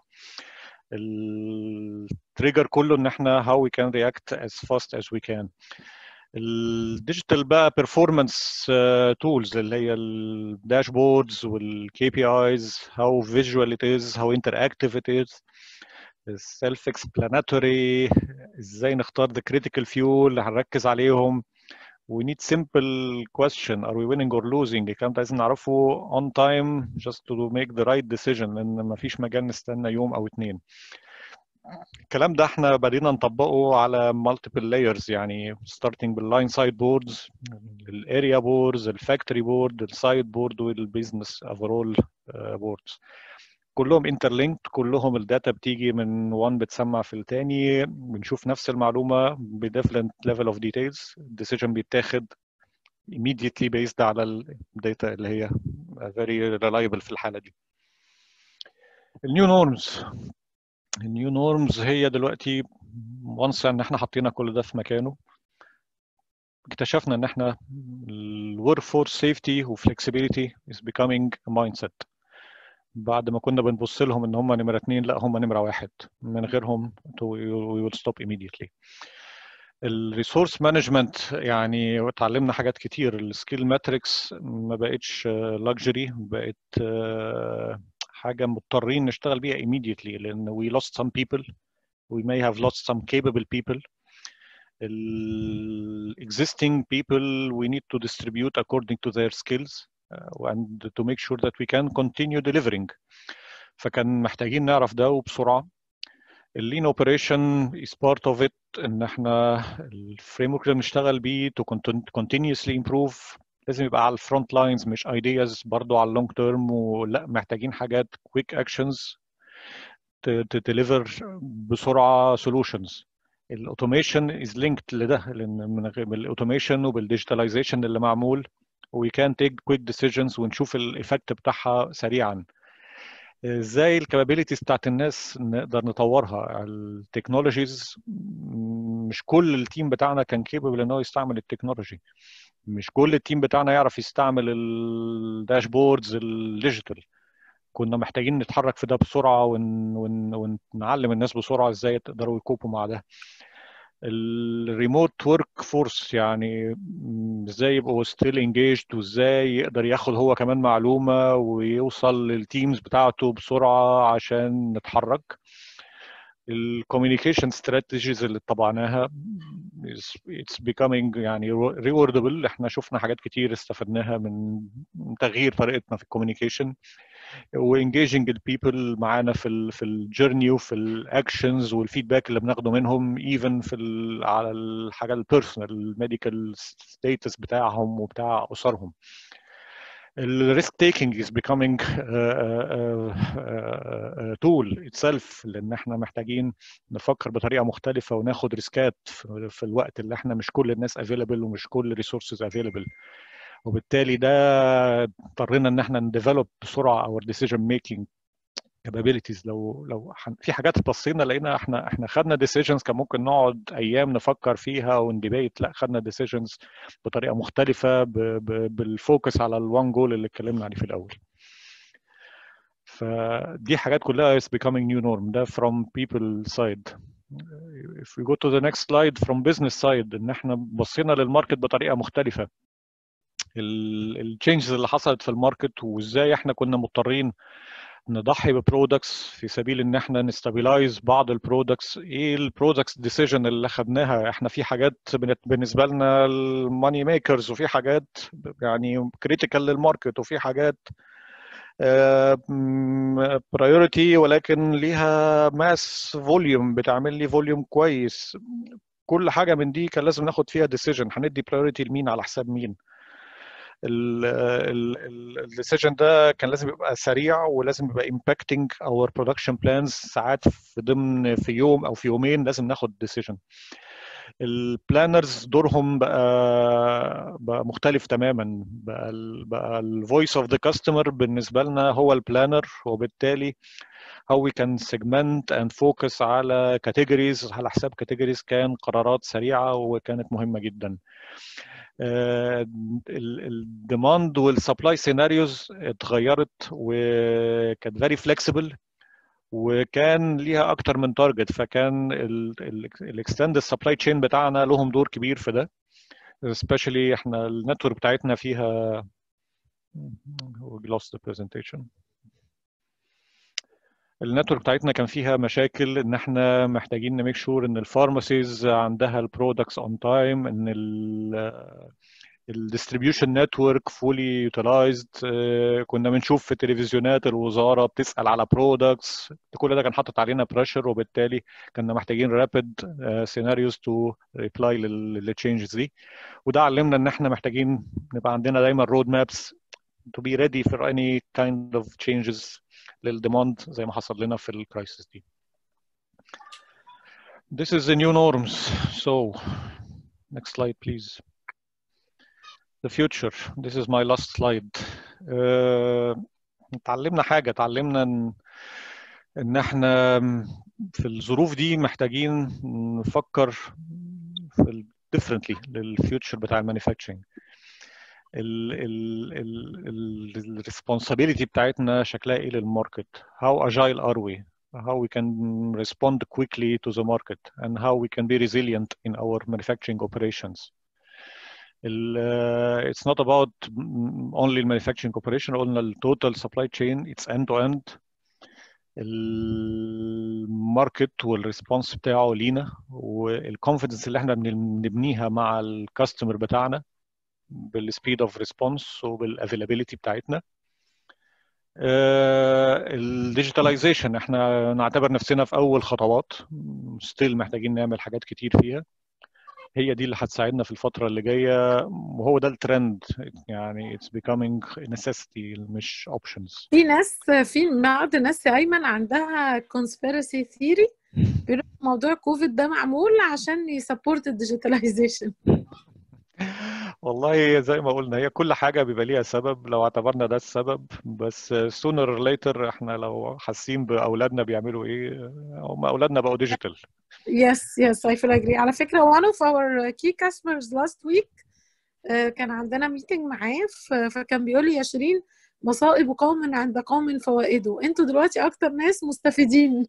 التريجر كله ان احنا how we can react as fast as we can. الديجيتال بقى performance tools اللي هي الداشبوردز والكي بي ايز، how visual it is, how interactive it is. السيلف اكسبلاناتوري، ازاي نختار the critical fuel اللي هنركز عليهم. we need simple question, are we winning or losing. الكلام ده عايزين نعرفه on time just to make the right decision، لان مفيش مجال نستنى يوم او اتنين. الكلام ده احنا بدينا نطبقه على multiple layers، يعني starting بالline side boards، الاريا boards، الفاكتوري بورد، السايد بورد، والبيزنس overall boards. كلهم interlinked، كلهم الداتا بتيجي من one بتسمع في التاني، بنشوف نفس المعلومة ب different level of details. decision بيتاخد immediately based على الداتا اللي هي very reliable في الحالة دي. النيو نورمز هي دلوقتي once ان احنا حطينا كل ده في مكانه، اكتشفنا ان احنا الورك فورس سيفتي وفلكسبيليتي is becoming a mindset. بعد ما كنا بنبص لهم ان هم نمرة 2، لا هم نمرة 1. من غيرهم we will stop immediately. الريسورس مانجمنت يعني اتعلمنا حاجات كتير. السكيل ماتريكس ما بقتش luxury، بقت حاجة مضطرين نشتغل بيها immediately، لأن we lost some people, we may have lost some capable people. Existing people we need to distribute according to their skills and to make sure that we can continue delivering. فكان محتاجين نعرف ده وبسرعة. اللين اوبريشن is part of it، ان احنا الفريم ورك اللي بنشتغل بيه to continuously improve لازم يبقى على الفرونت لاينز، مش ايدياز برضو على اللونج تيرم. ولا محتاجين حاجات كويك اكشنز تديليفر بسرعه solutions. الاوتوميشن از لينكد لده، لان من الاوتوميشن وبالديجيتاليزيشن اللي معمول we can take quick decisions ونشوف الايفكت بتاعها سريعا. ازاي الكابابيلتيز بتاعت الناس نقدر نطورها. التكنولوجيز مش كل التيم بتاعنا كان كيبل ان هو يستعمل التكنولوجي، مش كل التيم بتاعنا يعرف يستعمل الداشبوردز الديجيتال. كنا محتاجين نتحرك في ده بسرعه ونعلم الناس بسرعه ازاي يقدروا يكوبوا مع ده. الريموت ورك فورس يعني ازاي يبقوا ستيل انجيجد، وازاي يقدر ياخد هو كمان معلومه ويوصل للتيمز بتاعته بسرعه عشان نتحرك. الكوميونيكيشن استراتيجيز اللي طبعناها it's becoming يعني rewardable. احنا شفنا حاجات كتير استفدناها من تغيير طريقتنا في الكوميونيكيشن، وانجيجنج البيبل معانا في الجيرني وفي الاكشنز والفيدباك اللي بناخده منهم، ايفن على الحاجه البيرسونال الميديكال ستاتس بتاعهم وبتاع اسرهم. الريسك تيكينج is becoming tool itself، لان احنا محتاجين نفكر بطريقه مختلفه وناخد ريسكات في الوقت اللي احنا مش كل الناس available ومش كل resources available. وبالتالي ده اضطرينا ان احنا نديفلوب بسرعه اور ديسيجن ميكينج كابابيلتيز. لو في حاجات بصينا لقينا احنا خدنا ديسيجنز كان ممكن نقعد ايام نفكر فيها ونديبيت، لا خدنا ديسيجنز بطريقه مختلفه بالفوكس على الوان جول اللي اتكلمنا عليه في الاول. فدي حاجات كلها is becoming new norm. ده from people side. If we go to the next slide from business side، ان احنا بصينا للماركت بطريقه مختلفه. التشينجز اللي حصلت في الماركت، وازاي احنا كنا مضطرين نضحي ببرودكتس في سبيل ان احنا نستابيلايز بعض البرودكتس. ايه البرودكتس ديسيجن اللي خدناها احنا؟ في حاجات بالنسبه لنا الماني ميكرز، وفي حاجات يعني كريتيكال للماركت، وفي حاجات برايورتي ولكن ليها ماس فوليوم، بتعمل لي فوليوم كويس. كل حاجه من دي كان لازم ناخد فيها ديسيجن، هندي برايورتي لمين على حساب مين. الديسيجن ده كان لازم يبقى سريع، ولازم يبقى impacting our production plans. ساعات في يوم او في يومين لازم ناخد ديسيجن. البلانرز دورهم بقى مختلف تماما. بقى الفويس اوف ذا كاستمر بالنسبه لنا هو البلانر، وبالتالي how we can segment and focus على categories، على حساب categories. كان قرارات سريعه وكانت مهمه جدا. الديماند والسبلاي سيناريوز اتغيرت وكانت فيري فليكسيبل، وكان ليها اكتر من تارجت، فكان الاكستند السبلاي تشين بتاعنا لهم دور كبير في ده. especially احنا النتورك بتاعتنا فيها we lost the presentation. النتورك بتاعتنا كان فيها مشاكل، ان احنا محتاجين نميك شور ان الفارماسيز عندها البرودكتس اون تايم، ان الديستريبيوشن نتورك فولي يوتيلايزد. كنا بنشوف في تلفزيونات الوزاره بتسال على برودكتس. كل ده كان حاطط علينا بريشر، وبالتالي كنا محتاجين رابيد سيناريوز تو ريبلاي للتشينجز دي. وده علمنا ان احنا محتاجين نبقى عندنا دايما رود مابس to be ready for any kind of changes للديماند زي ما حصل لنا في الكرايسيس دي. This is the new norms. So next slide please. The future. This is my last slide. اتعلمنا حاجة، اتعلمنا ان احنا في الظروف دي محتاجين نفكر في differently للفيوتشر بتاع المانيفاكتشرنج. الريسبونسابيلتي بتاعتنا شكلها ايه للماركت؟ How agile are we? How we can respond quickly to the market, and how we can be resilient in our manufacturing operations. It's not about only manufacturing operation. قلنا ال total supply chain, it's end to end. الماركت والريسبونس بتاعه لينا، والكونفيدنس اللي احنا بنبنيها مع الكاستمر بتاعنا بالسبيد اوف ريسبونس وبالافيلابيلتي بتاعتنا. الديجيتاليزيشن احنا نعتبر نفسنا في اول خطوات، ستيل محتاجين نعمل حاجات كتير فيها. هي دي اللي هتساعدنا في الفترة اللي جاية، وهو ده الترند. يعني it's becoming necessity مش options. في بعض الناس يا أيمن عندها conspiracy theory بيقولوا موضوع كوفيد ده معمول عشان يسبورت الديجيتاليزيشن. والله زي ما قلنا، هي كل حاجة بيبقى ليها سبب. لو اعتبرنا ده السبب، بس sooner or later احنا لو حاسين بأولادنا بيعملوا ايه، هم أولادنا بقوا ديجيتال. Yes, I feel agree. على فكرة one of our key customers last week كان عندنا ميتنج معاه، فكان بيقول لي يا شيرين مصائب قوم عند قوم فوائده، انتوا دلوقتي اكتر ناس مستفيدين.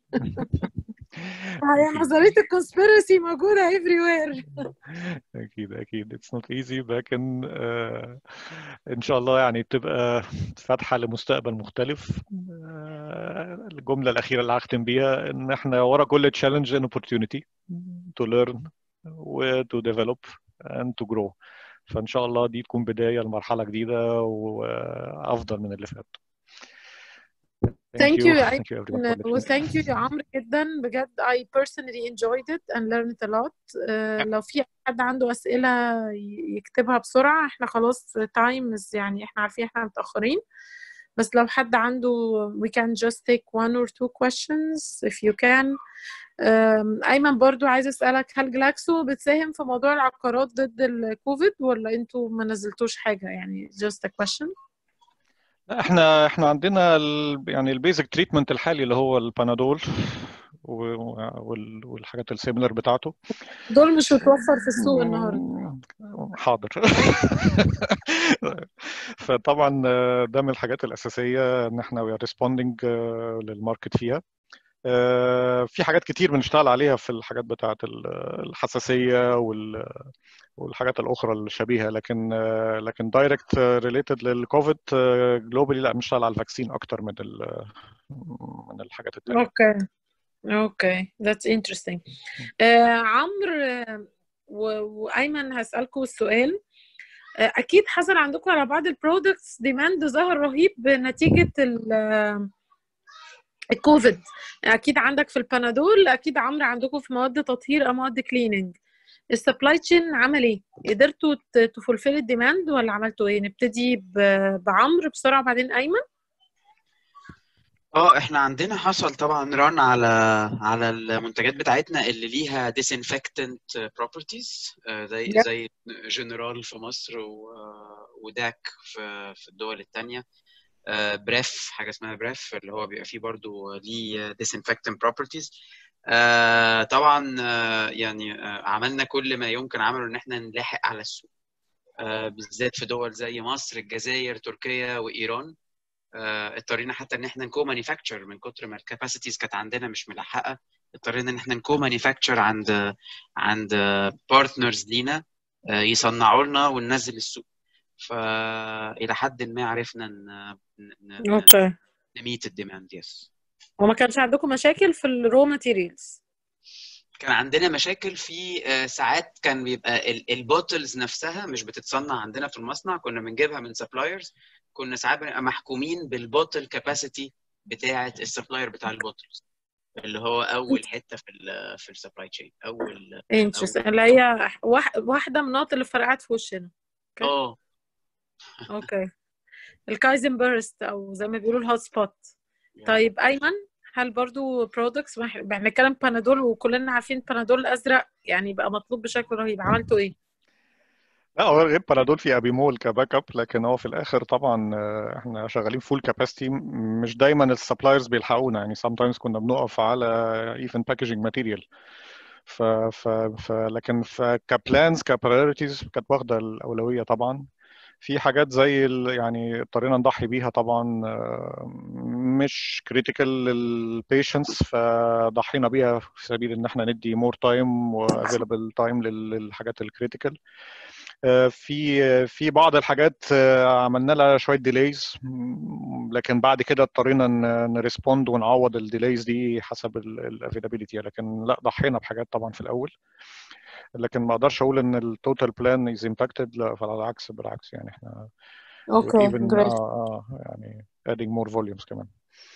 نظرية الكونسبيرسي موجودة everywhere. أكيد it's not easy، لكن إن شاء الله يعني تبقى فاتحة لمستقبل مختلف. الجملة الأخيرة اللي هختم بيها إن إحنا ورا كل challenge and opportunity to learn و to develop and to grow. فإن شاء الله دي تكون بداية لمرحلة جديدة وأفضل من اللي فات. Thank you everyone for thank you يا عمرو جدا بجد. I personally enjoyed it and learned a lot. لو في حد عنده أسئلة يكتبها بسرعة، احنا خلاص time is يعني احنا عارفين احنا متأخرين، بس لو حد عنده we can just take 1 or 2 questions if you can. أيمن برضو عايز أسألك، هل جلاكسو بتساهم في موضوع العقارات ضد الكوفيد ولا انتوا ما نزلتوش حاجة؟ يعني just a question. احنا عندنا يعني البيزك تريتمنت الحالي اللي هو البانادول والحاجات السيميلر بتاعته. دول مش متوفر في السوق النهارده. حاضر. فطبعا ده من الحاجات الاساسيه ان احنا وي ريسبوندنج للماركت فيها. في حاجات كتير بنشتغل عليها في الحاجات بتاعه الحساسيه والحاجات الاخرى الشبيهه، لكن دايركت ريليتد للكوفيد جلوبالي لا، بنشتغل على الفاكسين اكتر من الحاجات التانيه. اوكي that's interesting. عمرو وايمن هسألكم السؤال. اكيد حصل عندكم على بعض البرودكتس ديماند ظهر رهيب نتيجة الكوفيد. اكيد عندك في البنادول، اكيد عمرو عندكم في مواد تطهير او مواد كليننج. السبلاي تشين عمل ايه؟ قدرتوا تفولفيل الديماند ولا عملتوا ايه؟ نبتدي بعمرو بسرعة وبعدين ايمن. احنا عندنا حصل طبعا ران على المنتجات بتاعتنا اللي ليها disinfectant properties، زي جنرال في مصر وداك في الدول التانية. بريف، حاجه اسمها بريف اللي هو بيبقى فيه برضو ليه disinfectant properties. طبعا يعني عملنا كل ما يمكن عمله ان احنا نلاحق على السوق، بالذات في دول زي مصر، الجزائر، تركيا وايران. اضطرينا حتى ان احنا نكو مانيفاكتشر من كتر ما الكاباسيتيز كانت عندنا مش ملحقه. اضطرينا ان احنا نكو مانيفاكتشر عند بارتنرز لينا يصنعوا لنا وننزل السوق. فالى حد ما عرفنا اوكي نميت الديماند. يس. وما كانش عندكم مشاكل في الرو ماتيريالز؟ كان عندنا مشاكل في ساعات كان بيبقى البوتلز نفسها مش بتتصنع عندنا في المصنع، كنا بنجيبها من سبلايرز. كنا ساعات بنبقى محكومين بالبوتل كاباسيتي بتاعه السبلاير بتاع البوتلز، اللي هو اول حته في السبلاي تشين. اللي هي واحده من النقط اللي فرقعت في وشنا. اوكي الكايزن بيرست او زي ما بيقولوا الهوت سبوت. طيب ايمن، هل برضو برودكتس بنتكلم بنادول وكلنا عارفين بنادول الازرق يعني بقى مطلوب بشكل رهيب، عملتوا ايه؟ لا، هو غير بنادول في ابيمول كباك اب، لكن هو في الاخر طبعا احنا شغالين فول كاباسيتي، مش دايما السبلايرز بيلحقونا، يعني sometimes كنا بنقف على even packaging material. لكن كبلانز كبرايورتيز كانت واخده الاولويه طبعا. في حاجات زي يعني اضطرينا نضحي بيها طبعا، مش كريتيكال للبيشنتس، فضحينا بيها في سبيل ان احنا ندي مور تايم وافيلبل تايم للحاجات الكريتيكال. في بعض الحاجات عملنا لها شويه ديليز، لكن بعد كده اضطرينا نريسبوند ونعوض الديليز دي حسب الافيلابيلتي. لكن لا، ضحينا بحاجات طبعا في الاول، لكن ما اقدرش اقول ان التوتال بلان از امباكتد. لا، بالعكس يعني احنا اوكي جريت يعني adding more volumes كمان.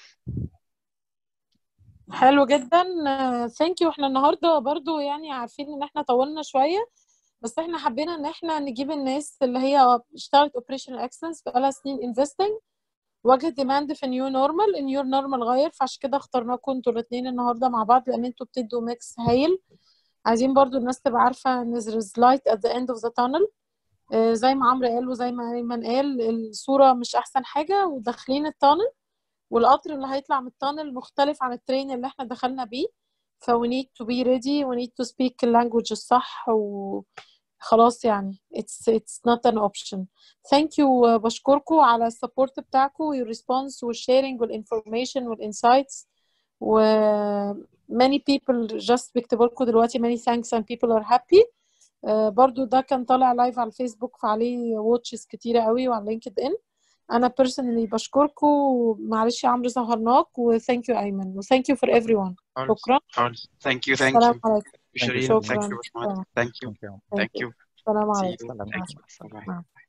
حلو جدا. ثانك يو. احنا النهارده برضو يعني عارفين ان احنا طولنا شويه، بس احنا حبينا ان احنا نجيب الناس اللي هي اشتغلت اوبريشنال اكسلنس بقالها سنين انفستنج، واجهت ديماند في نيو نورمال. النيو نورمال غير، فعشان كده اخترناكم انتوا الاثنين النهارده مع بعض لان انتوا بتدوا ميكس هايل. عايزين برضو الناس تبقى عارفه ان there is light at the end of the tunnel. زي ما عمرو قال وزي ما ايمن قال، الصوره مش احسن حاجه وداخلين التانل، والقطر اللي هيطلع من التانل مختلف عن الترين اللي احنا دخلنا بيه. ف we need to be ready, we need to speak اللانجوج الصح وخلاص يعني it's not an option. Thank you. بشكركم على السبورت بتاعكم والريسبونس والشيرنج والانفورميشن والانسايتس. و many people just بيكتبوا لكم دلوقتي many thanks and people are happy. برضو ده كان طالع لايف على الفيسبوك فعليه واتشز كتيرة قوي وعلى لينكد ان. انا personally بشكركم، معلش يا عمرو سهرناك، و thank you ايمن، و thank you for everyone. شكرا. Thank you. السلام عليكم. شكرا. شكرا. Thank you. السلام عليكم. See you. Bye.